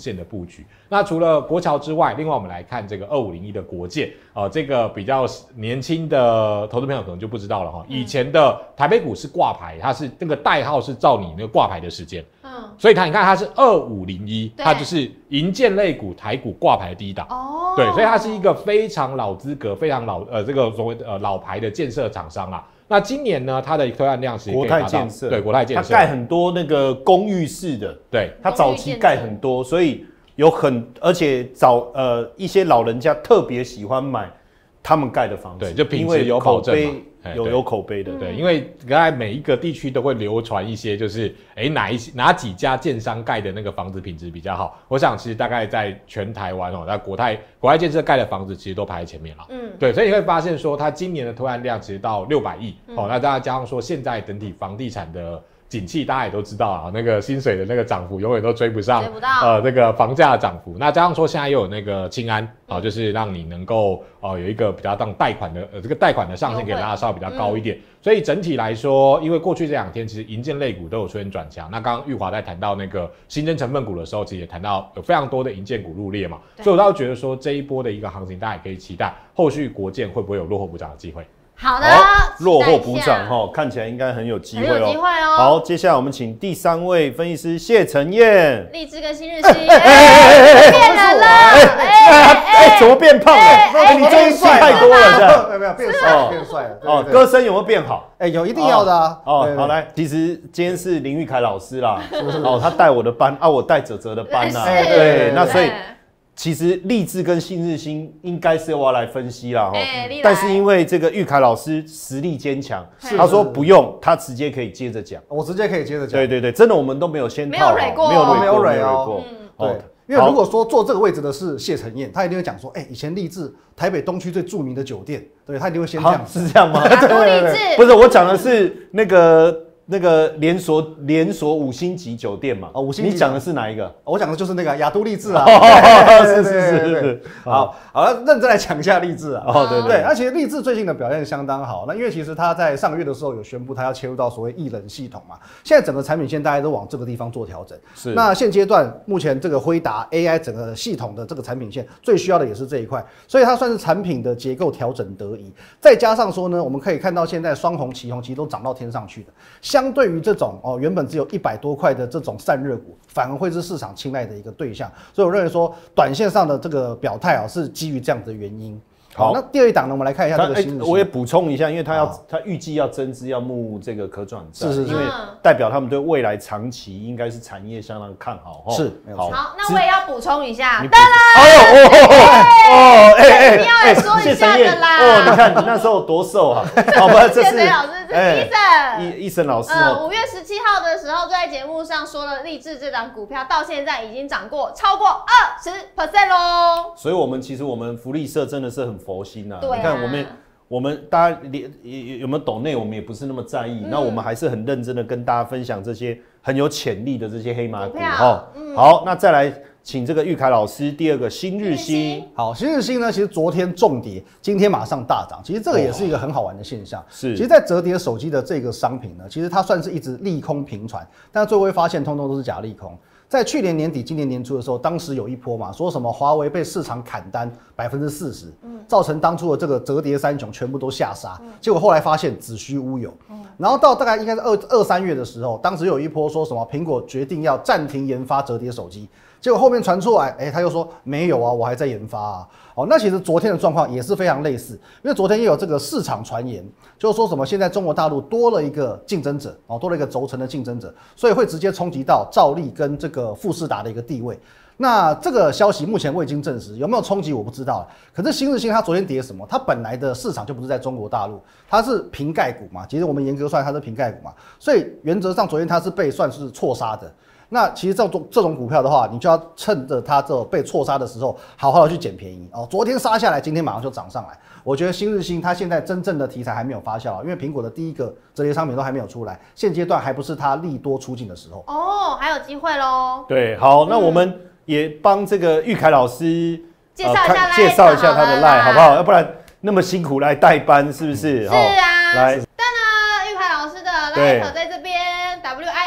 布局。那除了国桥之外，另外我们来看这个二五零一的国建，呃，这个比较年轻的投资朋友可能就不知道了哈。以前的台北股市挂牌，它是那个代号是照你那个挂牌的时间，嗯，所以它你看它是二五零一，它就是营建类股台股挂牌的第一档，哦，对，所以它是一个非常老资格、非常老呃这个所谓的呃老牌的建设厂商啦。那今年呢，它的推案量是国泰建设， 对，国泰建设， 它盖很多那个公寓式的， 对， 它早期盖很多，所以有很而且早呃一些老人家特别喜欢买他们盖的房子， 对，就品质有保证嘛。 有有口碑的， 对，因为在每一个地区都会流传一些，就是哎哪一哪几家建商盖的那个房子品质比较好。我想其实大概在全台湾哦，那国泰国泰建设盖的房子其实都排在前面了，嗯，对，所以你会发现说，它今年的推案量其实到六百亿，哦，那大家加上说现在整体房地产的景气，大家也都知道啊，那个薪水的那个涨幅永远都追不上， 追不到呃那个房价的涨幅。那加上说现在又有那个青安啊、呃，就是让你能够呃有一个比较当贷款的呃这个贷款的上限给大家稍微比较高一点。嗯，所以整体来说，因为过去这两天其实营建类股都有出现转强。那刚刚玉华在谈到那个新增成分股的时候，其实也谈到有非常多的营建股入列嘛，所以我倒觉得说这一波的一个行情，大家也可以期待后续国建会不会有落后补涨的机会。 好的， 落后补涨哈，看起来应该很有机会哦。 很有机会哦。 好，接下来我们请第三位分析师谢承彦。 励志跟新日新，哎，变人了，哎哎，怎么变胖了？你最近吃太多了，是吧？ 没有没有，变帅变帅了。 哦，歌声有没有变好？ 哎，有，一定要的啊。 哦，好来，其实今天是林玉凯老师啦，哦，他带我的班啊，我带哲哲的班呐，对，那所以。其实励志跟新日新应该是我要来分析啦， 欸、 但是因为这个玉凯老师实力坚强，他说不用，他直接可以接着讲， 我直接可以接着讲。 对对对，真的我们都没有先套， 没有蕊过， 没有没有蕊过， 对。因为如果说坐这个位置的是谢承彦，他一定会讲说，哎、欸，以前励志台北东区最著名的酒店，对他一定会先这样， 是这样吗？ 对对对， 不是，我讲的是那个。那个连锁连锁五星级酒店嘛， 哦，五星级， 你讲的是哪一个？ 我讲的就是那个亚都励志啊， 是是是是， 好，好，认真来讲一下励志啊， 哦，对对， 而且励志最近的表现相当好，那因为其实他在上个月的时候有宣布他要切入到所谓艺人系统嘛，现在整个产品线大家都往这个地方做调整， 是， 那现阶段目前这个辉达 A I 整个系统的这个产品线最需要的也是这一块，所以它算是产品的结构调整得宜，再加上说呢，我们可以看到现在双红、旗红其实都涨到天上去的，相对于这种。哦，原本只有一百多块的这种散热股，反而会是市场青睐的一个对象，所以我认为说，短线上的这个表态啊，是基于这样子的原因。好，那第二档呢，我们来看一下这个新日新。 我也补充一下，因为他要他预计要增资要募这个可转债， 是是是， 因为代表他们对未来长期应该是产业相当看好。 是，没有错。 好，那我也要补充一下， 当然，哦哦哦，哎哎， 一定要来说一下的啦。 哦，你看你那时候多瘦啊！好吧，这是老师，这是医生， 医医生老师。 呃，五月十七号的时候就在节目上说了，励志这档股票到现在已经涨过超过二十 percent 喽。 所以，我们其实我们福利社真的是很佛心呐。 对。 你看我们，我们大家连有没有抖内，我们也不是那么在意。嗯、那我们还是很认真的跟大家分享这些很有潜力的这些黑马股哈。嗯、好，那再来请这个玉凯老师第二个新日新。 好，新日新呢，其实昨天重跌，今天马上大涨。其实这个也是一个很好玩的现象。 是。 其实，在折叠手机的这个商品呢，其实它算是一直利空频传，但最后会发现，通通都是假利空。在去年年底、今年年初的时候，当时有一波嘛，说什么华为被市场砍单百分之四十，造成当初的这个折叠三雄全部都下杀。嗯、结果后来发现子虚乌有，嗯、然后到大概应该是二二三月的时候，当时有一波说什么苹果决定要暂停研发折叠手机，结果后面传出来，哎、欸，他又说没有啊，我还在研发啊。哦，那其实昨天的状况也是非常类似，因为昨天也有这个市场传言，就是说什么现在中国大陆多了一个竞争者，哦，多了一个轴承的竞争者，所以会直接冲击到兆利跟这个富士达的一个地位。那这个消息目前未经证实，有没有冲击我不知道。可是新日新它昨天跌什么？它本来的市场就不是在中国大陆，它是瓶盖股嘛，其实我们严格算它是瓶盖股嘛，所以原则上昨天它是被算是错杀的。那其实这种这种股票的话，你就要趁着它这种被错杀的时候，好好的去捡便宜哦。昨天杀下来，今天马上就涨上来。我觉得新日新它现在真正的题材还没有发酵，因为苹果的第一个折叠商品都还没有出来，现阶段还不是它利多出尽的时候。 哦，还有机会咯。 对，好，那我们也帮这个玉凯老师介绍一下、呃、 介绍一下他的 line 好不好？要不然那么辛苦来代班，是不是？ 是啊。 来， 但呢，玉凯老师的 line 在这边 W I N E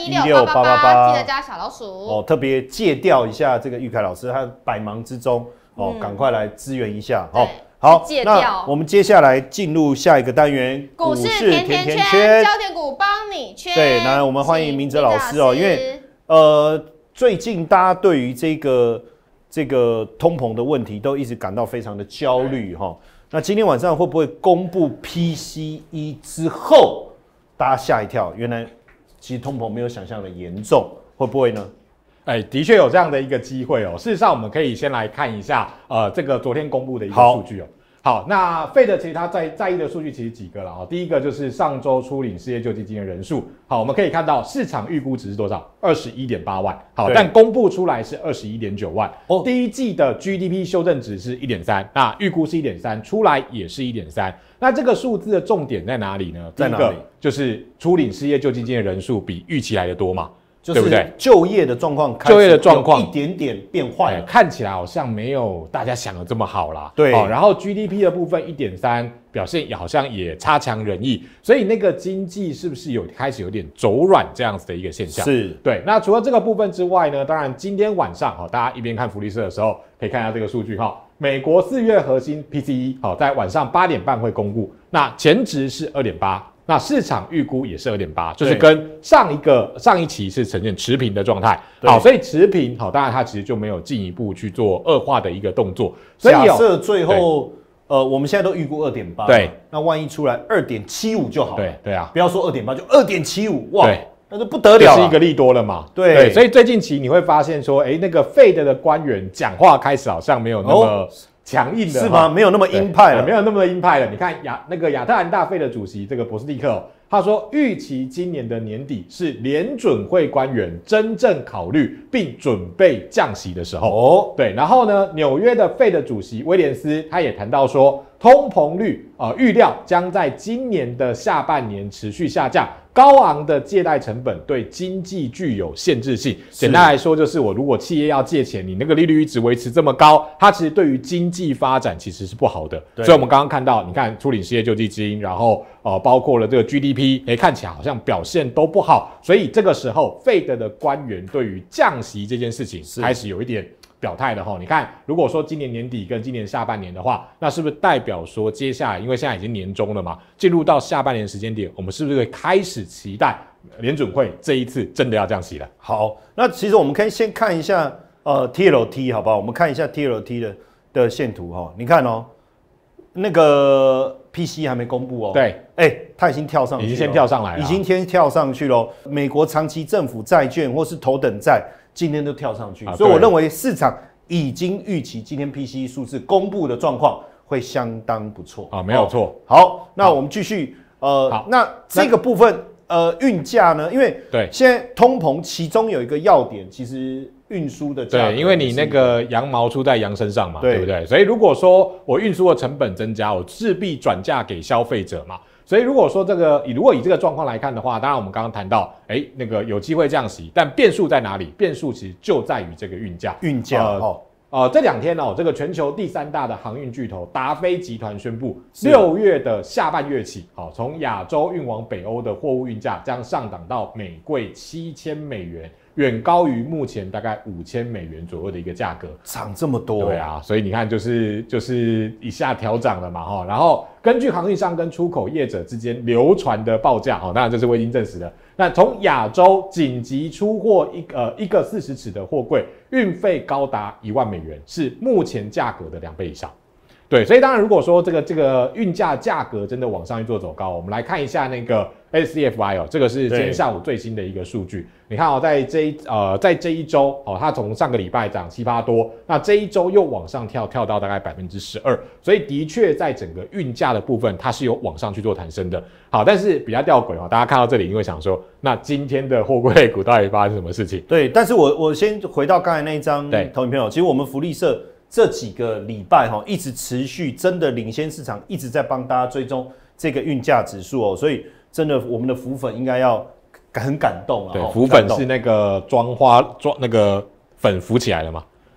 一六八八八，记得加小老鼠哦。特别戒掉一下这个玉凯老师，他百忙之中哦，赶、嗯、快来支援一下哦。好，那我们接下来进入下一个单元， 股市甜甜圈，焦点股帮你圈。 对，那我们欢迎明哲老师哦，因为呃，最近大家对于这个这个通膨的问题都一直感到非常的焦虑哈。那今天晚上会不会公布 P C E 之后，大家吓一跳？原来其实通膨没有想象的严重，会不会呢？ 哎，的确有这样的一个机会哦。事实上，我们可以先来看一下，呃，这个昨天公布的一个数据哦。好，那 Fed 其实它在在意的数据其实几个了啊。第一个就是上周初领失业救济金的人数。好，我们可以看到市场预估值是多少？二十一点八万。好，但公布出来是二十一点九万。哦，第一季的 G D P 修正值是一点三，那预估是一点三，出来也是一点三。那这个数字的重点在哪里呢？ 在哪里？ 第一个就是初领失业救济金的人数比预期来的多嘛。 就是对不对？ 就业的状况， 就业的状况一点点变坏了、欸， 看起来好像没有大家想的这么好啦。 对、 哦，然后 G D P 的部分一点三，表现也好像也差强人意，所以那个经济是不是有开始有点走软这样子的一个现象？ 是对。那除了这个部分之外呢，当然今天晚上哈、哦，大家一边看福利社的时候，可以看一下这个数据哈、哦，美国四月核心 P C E 好、哦，在晚上八点半会公布，那前值是二点八。那市场预估也是 二点八， 就是跟上一个上一期是呈现持平的状态。好，所以持平好，当然它其实就没有进一步去做恶化的一个动作。所以假设最后呃，我们现在都预估 二点八， 对， 那万一出来 二点七五 就好了。 对对啊， 不要说 二点八，就 二点七五， 哇， 对， 那就不得了了， 是一个利多了嘛。 对， 对，所以最近期你会发现说，哎，那个 Fed 的官员讲话开始好像没有那么、哦。强硬的是吗？没有那么鹰派了， 没有那么鹰派了。你看亚那个亚特兰大费的主席这个博斯蒂克、哦，他说预期今年的年底是联准会官员真正考虑并准备降息的时候。哦，对。然后呢，纽约的费的主席威廉斯他也谈到说，通膨率呃预料将在今年的下半年持续下降。高昂的借贷成本对经济具有限制性。简单来说，就是我如果企业要借钱，你那个利率一直维持这么高，它其实对于经济发展其实是不好的。所以我们刚刚看到，你看初领失业救济金，然后呃包括了这个 G D P， 哎看起来好像表现都不好。所以这个时候 Fed 的官员对于降息这件事情开始有一点表态的哈，你看，如果说今年年底跟今年下半年的话，那是不是代表说接下来，因为现在已经年中了嘛，进入到下半年时间点，我们是不是会开始期待联准会这一次真的要降息了？ 好，那其实我们可以先看一下呃 T L T 好不好？我们看一下 T L T 的的线图哈，你看哦，那个 P C 还没公布哦， 对， 哎、欸，它已经跳上去了， 已经先跳上来了， 已经先跳上去了。美国长期政府债券或是头等债。今天都跳上去，啊、所以我认为市场已经预期今天 P C E 数字公布的状况会相当不错啊，没有错。 好，那我们继续，呃，好，那这个部分，呃，运价呢？因为对， 现在通膨其中有一个要点，其实运输的价格， 对，因为你那个羊毛出在羊身上嘛， 对, 对不对？所以如果说我运输的成本增加，我势必转嫁给消费者嘛。所以如果说这个，如果以这个状况来看的话，当然我们刚刚谈到，哎，那个有机会降息，但变数在哪里？变数其实就在于这个运价。 运价哦， 呃，这两天哦，这个全球第三大的航运巨头达飞集团宣布，六月的下半月起，好，从亚洲运往北欧的货物运价将上涨到每柜七千美元。远高于目前大概五千美元左右的一个价格， 涨这么多， 对啊，所以你看就是就是一下调涨了嘛哈，然后根据航运商跟出口业者之间流传的报价，哈，当然这是未经证实的。那从亚洲紧急出货一呃一个四十尺的货柜，运费高达一万美元，是目前价格的两倍以上。对，所以当然如果说这个这个运价价格真的往上去做走高，我们来看一下那个 S C F I 哦，这个是今天下午最新的一个数据。你看哦，在这一呃在这一周哦，它从上个礼拜涨七趴多，那这一周又往上跳，跳到大概百分之十二，所以的确在整个运价的部分，它是有往上去做弹升的。好，但是比较吊诡哦，大家看到这里，你会想说，那今天的货柜类股到底发生什么事情？ 对，但是我我先回到刚才那一张投影片哦，其实我们福利社这几个礼拜哈，一直持续真的领先市场，一直在帮大家追踪这个运价指数哦，所以真的我们的福粉应该要很感动啊。 对，福粉是那个妆花妆那个粉浮起来了嘛？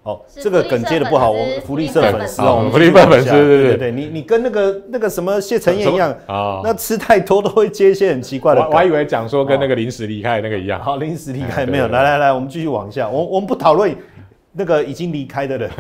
哦，这个梗接的不好，我们福利社粉丝哦， 福利社粉丝，对对对对，你你跟那个那个什么谢承彦一样啊，那吃太多都会接一些很奇怪的梗。 我还以为讲说跟那个临时离开的那个一样。 好，临时离开没有？来来来，我们继续往下，我我们不讨论那个已经离开的人。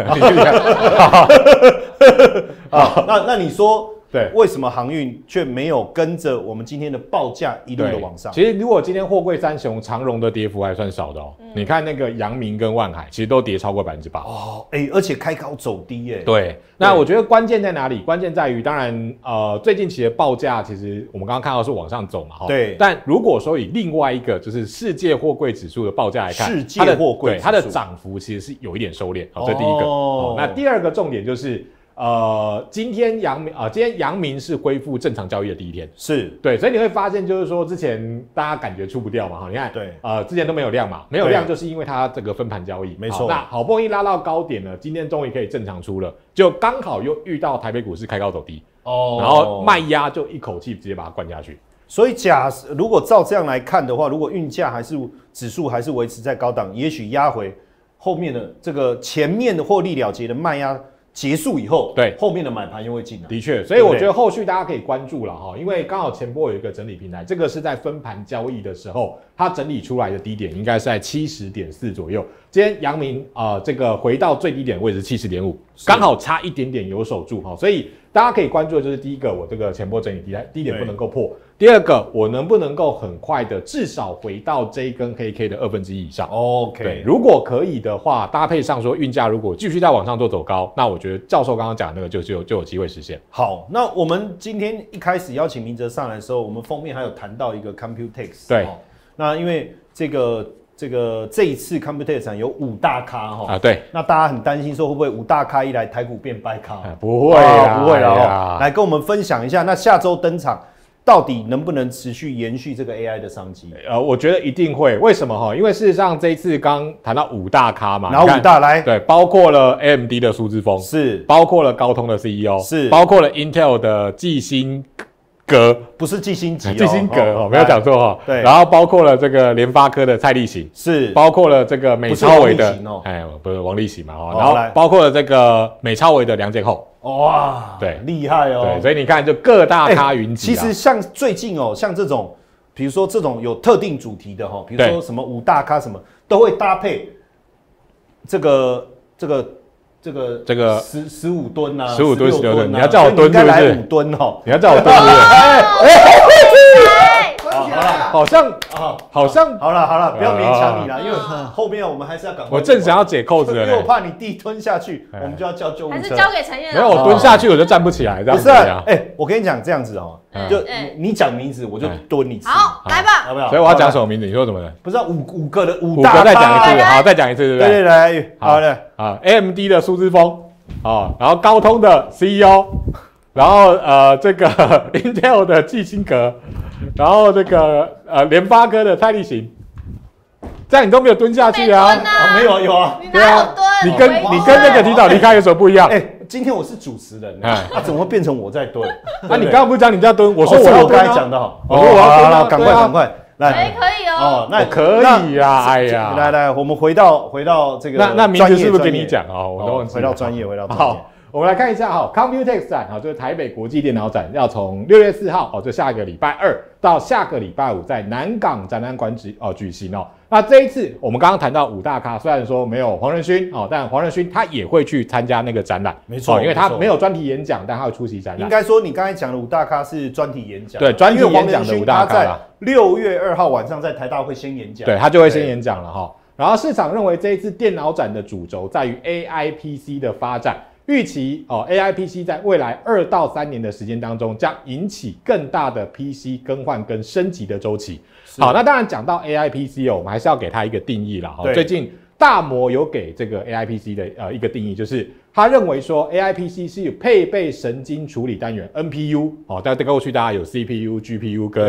好，那那你说？对，为什么航运却没有跟着我们今天的报价一路的往上？ 其实如果今天货柜三雄长荣的跌幅还算少的哦，嗯、你看那个阳明跟万海，其实都跌超过百分之八哦，哎、欸，而且开高走低耶。 对，那我觉得关键在哪里？关键在于，当然呃，最近期的报价其实我们刚刚看到是往上走嘛，哈。对。但如果说以另外一个就是世界货柜指数的报价来看， 世界货柜指数它的涨幅其实是有一点收敛，好，这第一个。哦。那第二个重点就是。呃，今天阳明啊、呃，今天阳明是恢复正常交易的第一天， 是对，所以你会发现就是说，之前大家感觉出不掉嘛，哈，你看，对，呃，之前都没有量嘛，没有量就是因为它这个分盘交易， 没错。 那好不容易拉到高点了，今天终于可以正常出了，就刚好又遇到台北股市开高走低，哦，然后卖压就一口气直接把它灌下去。 所以假如果照这样来看的话，如果运价还是指数还是维持在高档，也许压回后面的这个前面的获利了结的卖压。结束以后， 对后面的买盘又会进来。 的确，所以我觉得后续大家可以关注了哈，因为刚好前波有一个整理平台，这个是在分盘交易的时候，它整理出来的低点应该是在七十点四左右。今天阳明啊、呃，这个回到最低点的位置七十点五，刚好差一点点有守住哈，所以大家可以关注的就是第一个，我这个前波整理低低点不能够破；第二个，我能不能够很快的至少回到这一根黑 K 的二分之一以上。 OK， 对，如果可以的话，搭配上说运价如果继续在往上做走高，那我觉得教授刚刚讲的那个就就有就有机会实现。 好，那我们今天一开始邀请明哲上来的时候，我们封面还有谈到一个 Computex， 对、哦，那因为这个。这个这一次 Computex 展有五大咖哈啊，对， 那大家很担心说会不会五大咖一来台股变掰咖？ 啊、不会啊， 不会啦、哦。来跟我们分享一下，那下周登场到底能不能持续延续这个 A I 的商机？ 呃，我觉得一定会。为什么哈？因为事实上这一次刚谈到五大咖嘛， 然后五大来， 对，包括了 A M D 的苏之峰， 是， 包括了高通的 C E O， 是， 包括了 Intel 的季辛格， 不是季辛吉、哦， 季辛格哦，没有讲错哈。 对， 然后包括了这个联发科的蔡力行， 是， 包括了这个美超微的， 哦、 哎，不是王力行嘛哈。然后包括了这个美超微的梁建厚。 哇， 对， 厉害哦。 对，所以你看，就各大咖云集、 欸。其实像最近哦，像这种，比如说这种有特定主题的哈，比如说什么五大咖什么，都会搭配这个这个。这个这个十十五吨啊， 十五吨十六吨， 你要叫我吨是不是？ 来五吨哦， 你要叫我吨是不是？好了，好像好像好了好了，不要勉强你了，因为后面我们还是要赶快。 我正想要解扣子了， 因为我怕你地吞下去，我们就要叫救护车。 还是交给陈燕。 没有，我蹲下去我就站不起来，这样子啊。 哎，我跟你讲这样子哦，就你讲名字我就蹲一次。 好，来吧， 要不要？ 所以我要讲什么名字？你说什么的？ 不是五五个的五大，再讲一次，好，再讲一次，对不对？ 对对来，好的啊 ，A M D 的苏之峰。哦，然后高通的 C E O， 然后呃这个 Intel 的季辛格，然后这个呃联发科的蔡力行，这样你都没有蹲下去啊？ 啊没有有啊， 你哪有蹲？ 你跟你跟那个提早离开有什么不一样？ 哎，今天我是主持人，啊，怎么会变成我在蹲？ 啊，你刚刚不是讲你在蹲？我说我我刚才讲的好， 我说我要蹲啊， 赶快赶快。 来，可以哦。 那可以呀，哎呀， 来来，我们回到回到这个， 那那名字是不是给你讲啊？我都回到专业，回到专业。 好，我们来看一下哈 ，Computex 展哈，就是台北国际电脑展，要从六月四号哦，就下个礼拜二到下个礼拜五，在南港展览馆举哦举行哦。那这一次我们刚刚谈到五大咖，虽然说没有黄仁勋哦，但黄仁勋他也会去参加那个展览， 没错， 因为他没有专题演讲，但他会出席展览。 应该说你刚才讲的五大咖是专题演讲， 对，专题演讲的五大咖啦。 六月二号晚上在台大会先演讲， 对他就会先演讲了哈。然后市场认为这一次电脑展的主轴在于 A I P C 的发展。预期哦 ，A I P C 在未来二到三年的时间当中，将引起更大的 P C 更换跟升级的周期。好，那当然讲到 A I P C 哦，我们还是要给它一个定义啦。哈，最近大摩有给这个 A I P C 的呃一个定义，就是他认为说 A I P C 是配备神经处理单元 N P U 哦，大家过去大家有 C P U、G P U 跟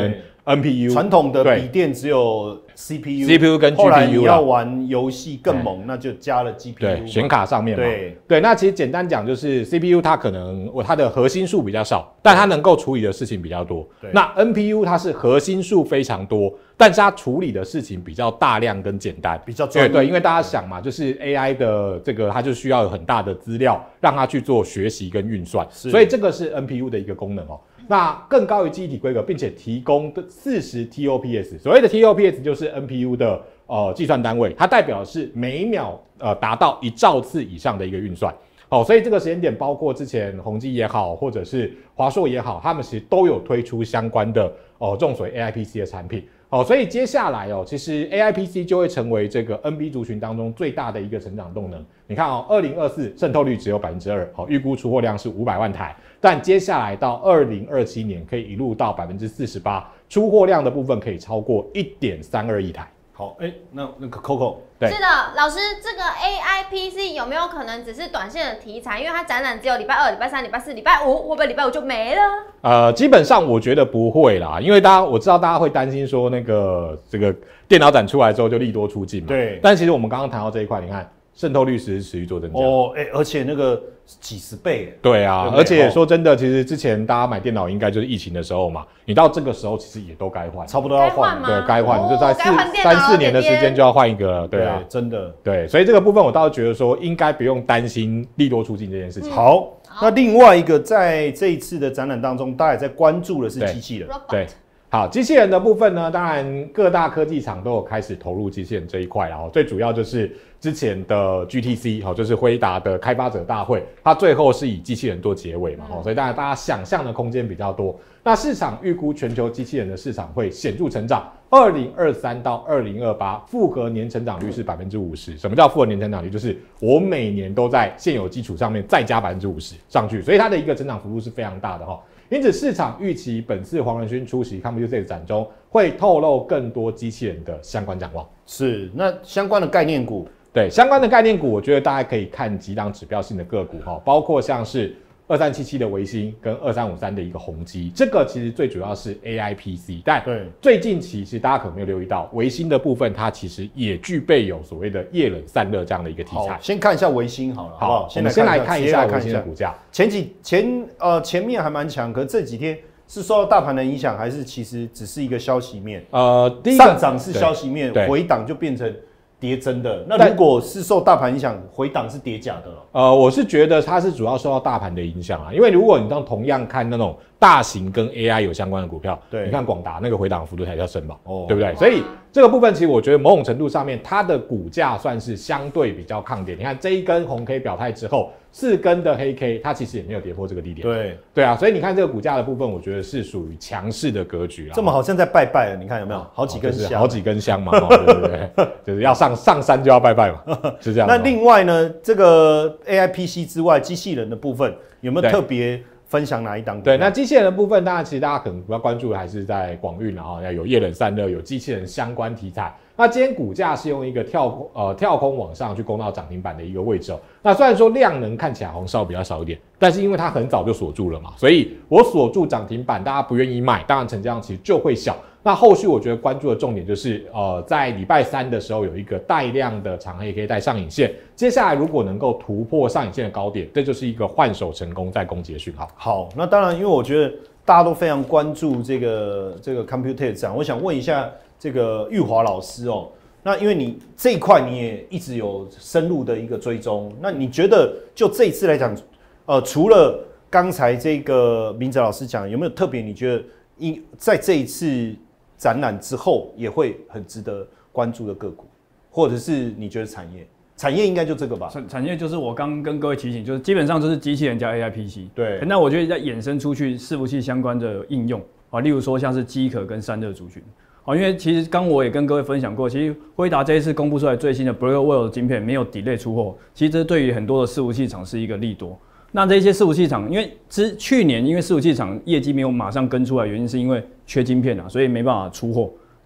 N P U， 传统的笔电只有 C P U，C P U 跟 G P U， 后来你要玩游戏更猛，那就加了 G P U， 对，显卡上面嘛。 对对，那其实简单讲就是 C P U 它可能它的核心数比较少，但它能够处理的事情比较多。那 N P U 它是核心数非常多，但是它处理的事情比较大量跟简单， 比较专业。 对对，因为大家想嘛，就是 A I 的这个它就需要有很大的资料让它去做学习跟运算，所以这个是 N P U 的一个功能哦。那更高于记忆体规格，并且提供四十 T O P S， 所谓的 T O P S 就是 N P U 的呃计算单位，它代表的是每秒呃达到一兆次以上的一个运算。哦，所以这个时间点，包括之前宏基也好，或者是华硕也好，他们其实都有推出相关的哦这种所谓 A I P C 的产品。哦，所以接下来哦，其实 A I P C 就会成为这个 N B 族群当中最大的一个成长动能。你看哦，二零二四渗透率只有百分之二，好，预估出货量是五百万台，但接下来到二零二七年可以一路到百分之四十八，出货量的部分可以超过一点三二亿台。 好，哎、欸，那那个 Coco， 对， 是的，老师，这个 A I P C 有没有可能只是短线的题材？因为它展览只有礼拜二、礼拜三、礼拜四、礼拜五，会不会礼拜五就没了？ 呃，基本上我觉得不会啦，因为大家我知道大家会担心说那个这个电脑展出来之后就利多出尽嘛。 对， 但其实我们刚刚谈到这一块，你看渗透率是持续做增加。 哦，哎、欸，而且那个几十倍。 对啊， 对对， 而且说真的，其实之前大家买电脑应该就是疫情的时候嘛，你到这个时候其实也都该换， 差不多要换， 对，该换，你就在四三三四年的时间就要换一个了，对啊， 对真的， 对，所以这个部分我倒是觉得说应该不用担心利多出尽这件事情。 嗯、好，那另外一个在这一次的展览当中，大家也在关注的是机器人， 对。好，机器人的部分呢，当然各大科技厂都有开始投入机器人这一块，然后最主要就是之前的 G T C， 好，就是辉达的开发者大会，它最后是以机器人做结尾嘛，嗯、所以当然大家想象的空间比较多。那市场预估全球机器人的市场会显著成长，二零二三到二零二八复合年成长率是百分之五十。什么叫复合年成长率？就是我每年都在现有基础上面再加百分之五十上去，所以它的一个成长幅度是非常大的哈。因此，市场预期本次黄仁勋出席 Computex 展中会透露更多机器人的相关展望。 是，那相关的概念股， 对相关的概念股，我觉得大家可以看几档指标性的个股哈，包括像是二三七七的微星跟二三五三的一个宏基，这个其实最主要是 A I P C， 但最近期其实大家可能没有留意到，微星的部分它其实也具备有所谓的液冷散热这样的一个题材。 好，先看一下微星好了，好不好？ 我们先来看一下微星的股价。 前几前呃前面还蛮强，可是这几天是受到大盘的影响，还是其实只是一个消息面？ 呃，第一个上涨是消息面，回档就变成跌真的。那如果是受大盘影响，回档是跌假的了。 呃，我是觉得它是主要受到大盘的影响啊，因为如果你当同样看那种大型跟 A I 有相关的股票，对，你看广达那个回档幅度才叫深嘛，哦，对不对？所以这个部分其实我觉得某种程度上面，它的股价算是相对比较抗跌。你看这一根红 K 表态之后，四根的黑 K， 它其实也没有跌破这个低点。 对对啊，所以你看这个股价的部分，我觉得是属于强势的格局啦。 这么好像在拜拜了，你看有没有？好几根香， 就是好几根香嘛，哦、对不对？就是要上上山就要拜拜嘛，是这样。 那另外呢，这个 A I P C 之外，机器人的部分有没有特别分享哪一档股？ 对，那机器人的部分，当然其实大家可能比较关注的还是在广运，然后有液冷散热，有机器人相关题材。那今天股价是用一个跳呃跳空往上去攻到涨停板的一个位置哦。那虽然说量能看起来好像稍比较少一点，但是因为它很早就锁住了嘛，所以我锁住涨停板，大家不愿意卖，当然成交量其实就会小。那后续我觉得关注的重点就是，呃，在礼拜三的时候有一个带量的长黑 K 带上影线，接下来如果能够突破上影线的高点，这就是一个换手成功再攻击的讯号。 好，那当然，因为我觉得大家都非常关注这个这个 Computex 展，我想问一下这个玉华老师哦，那因为你这一块你也一直有深入的一个追踪，那你觉得就这一次来讲，呃，除了刚才这个明哲老师讲，有没有特别你觉得因在这一次展览之后也会很值得关注的个股，或者是你觉得产业？产业应该就这个吧。 产产业就是我刚跟各位提醒，就是基本上就是机器人加 A I P C。 对。 那我觉得在衍生出去伺服器相关的应用啊，例如说像是机壳跟散热族群。好，因为其实刚我也跟各位分享过，其实辉达这一次公布出来最新的 Blackwell 的晶片没有 delay 出货，其实这对于很多的伺服器厂是一个利多。那这些伺服器厂，因为之去年因为伺服器厂业绩没有马上跟出来，原因是因为缺晶片啊，所以没办法出货。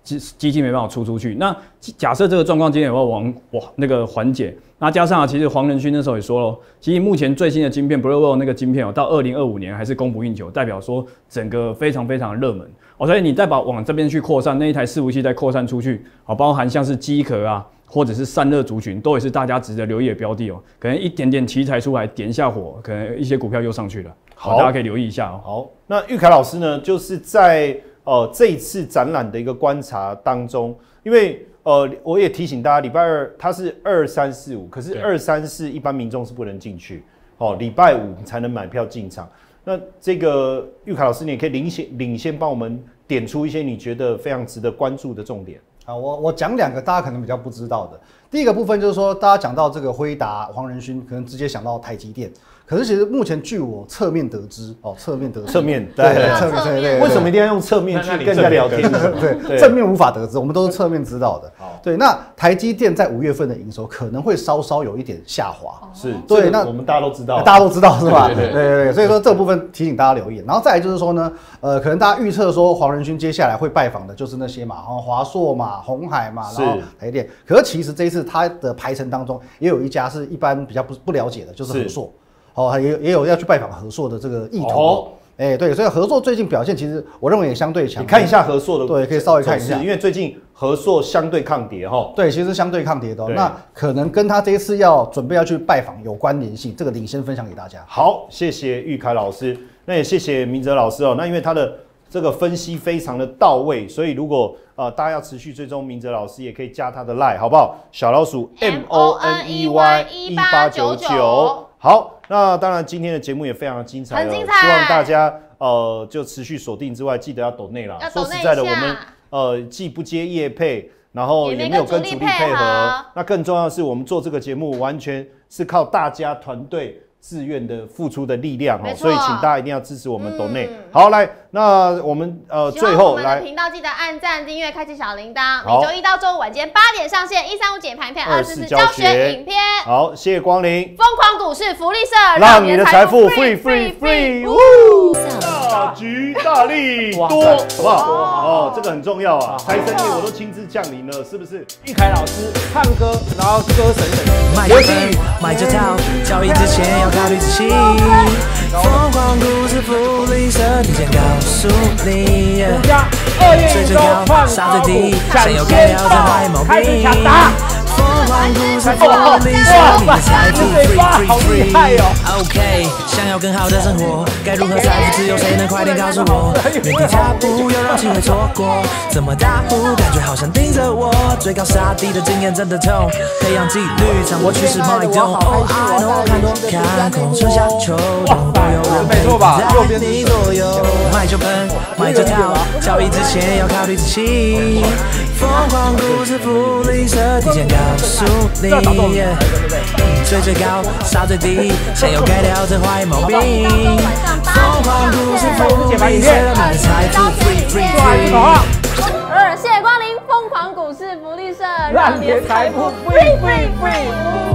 基基金没办法出出去。那假设这个状况今天有没有往往那个缓解？那加上啊，其实黄仁勋那时候也说了，其实目前最新的晶片 Broadwell 那个晶片哦，到二零二五年还是供不应求，代表说整个非常非常热门哦，所以你再把往这边去扩散，那一台伺服器再扩散出去，好，包含像是机壳啊，或者是散热族群，都也是大家值得留意的标的哦。可能一点点题材出来，点一下火，可能一些股票又上去了，好，大家可以留意一下哦。 好，那玉凯老师呢，就是在呃这一次展览的一个观察当中，因为呃，我也提醒大家，礼拜二它是二三四五，可是二三四一般民众是不能进去，哦，礼拜五才能买票进场。那这个玉凯老师，你也可以领先领先帮我们点出一些你觉得非常值得关注的重点。 啊，我我讲两个大家可能比较不知道的。第一个部分就是说，大家讲到这个辉达、黄仁勋，可能直接想到台积电。可是其实目前据我侧面得知，哦，侧面得知， 侧面对对侧面对对， 为什么一定要用侧面去跟人家聊天呢？ 对，正面无法得知，我们都是侧面知道的。对，那台积电在五月份的营收可能会稍稍有一点下滑， 是对，那我们大家都知道， 大家都知道是吧？对对对，所以说这部分提醒大家留意。然后再来就是说呢，呃，可能大家预测说黄仁勋接下来会拜访的就是那些嘛，然后华硕嘛、鸿海嘛，然后台积电。可是其实这一次他的排程当中也有一家是一般比较不不了解的，就是和硕。哦，也也有要去拜访和硕的这个意图。哦，哎、欸，对，所以和硕最近表现其实我认为也相对强。 你看一下和硕的， 对，可以稍微看一下， 因为最近和硕相对抗跌哈。 对，其实相对抗跌的、哦，那可能跟他这一次要准备要去拜访有关联性，这个领先分享给大家。 好，谢谢玉凯老师，那也谢谢明哲老师哦。那因为他的这个分析非常的到位，所以如果呃大家要持续追踪明哲老师，也可以加他的 line 好不好？小老鼠 M O N E Y 一八九九。好，那当然今天的节目也非常的精彩， 很精彩， 希望大家呃就持续锁定之外，记得要抖内啦。说实在的，我们呃既不接业配，然后也没有跟主力配合，那更重要的是，我们做这个节目完全是靠大家团队自愿的付出的力量哦，所以请大家一定要支持我们抖内。嗯、好，来，那我们呃最后来频道记得按赞、订阅、开启小铃铛。每周一到周五晚间八点上线，一三五解盘片，二四四教学影片。 好，谢谢光临。 疯狂股市福利社， 让你的财富 free free free。大吉大利多，好不好？哦，这个很重要啊！财神爷我都亲自降临了，是不是？ 玉凯老师唱歌，然后歌神神。 买这份，买这套，交易之前要考虑仔细。疯狂股市福利社提前告诉你，最最高，杀最低，想要改掉这坏毛病。疯狂股市福利社，你的财富 free free free。OK， 想要更好的生活，该如何财富自由？谁能快点告诉我？原地踏步，又让机会错过。怎么打呼？感觉好像盯着我。最高杀低的经验真的痛，培养纪律，掌握趋势脉动。Oh I know， 看多看空，春夏秋冬都有人陪在你左右。买就喷，买就套，交易之前要考虑仔细。疯狂股市福利社提前告诉你，最最高，杀最低，想要改掉这坏毛病。疯狂股市福利社，让你的财富 free free free。 二，谢谢光临疯狂股市福利社，让你的财富 free free free。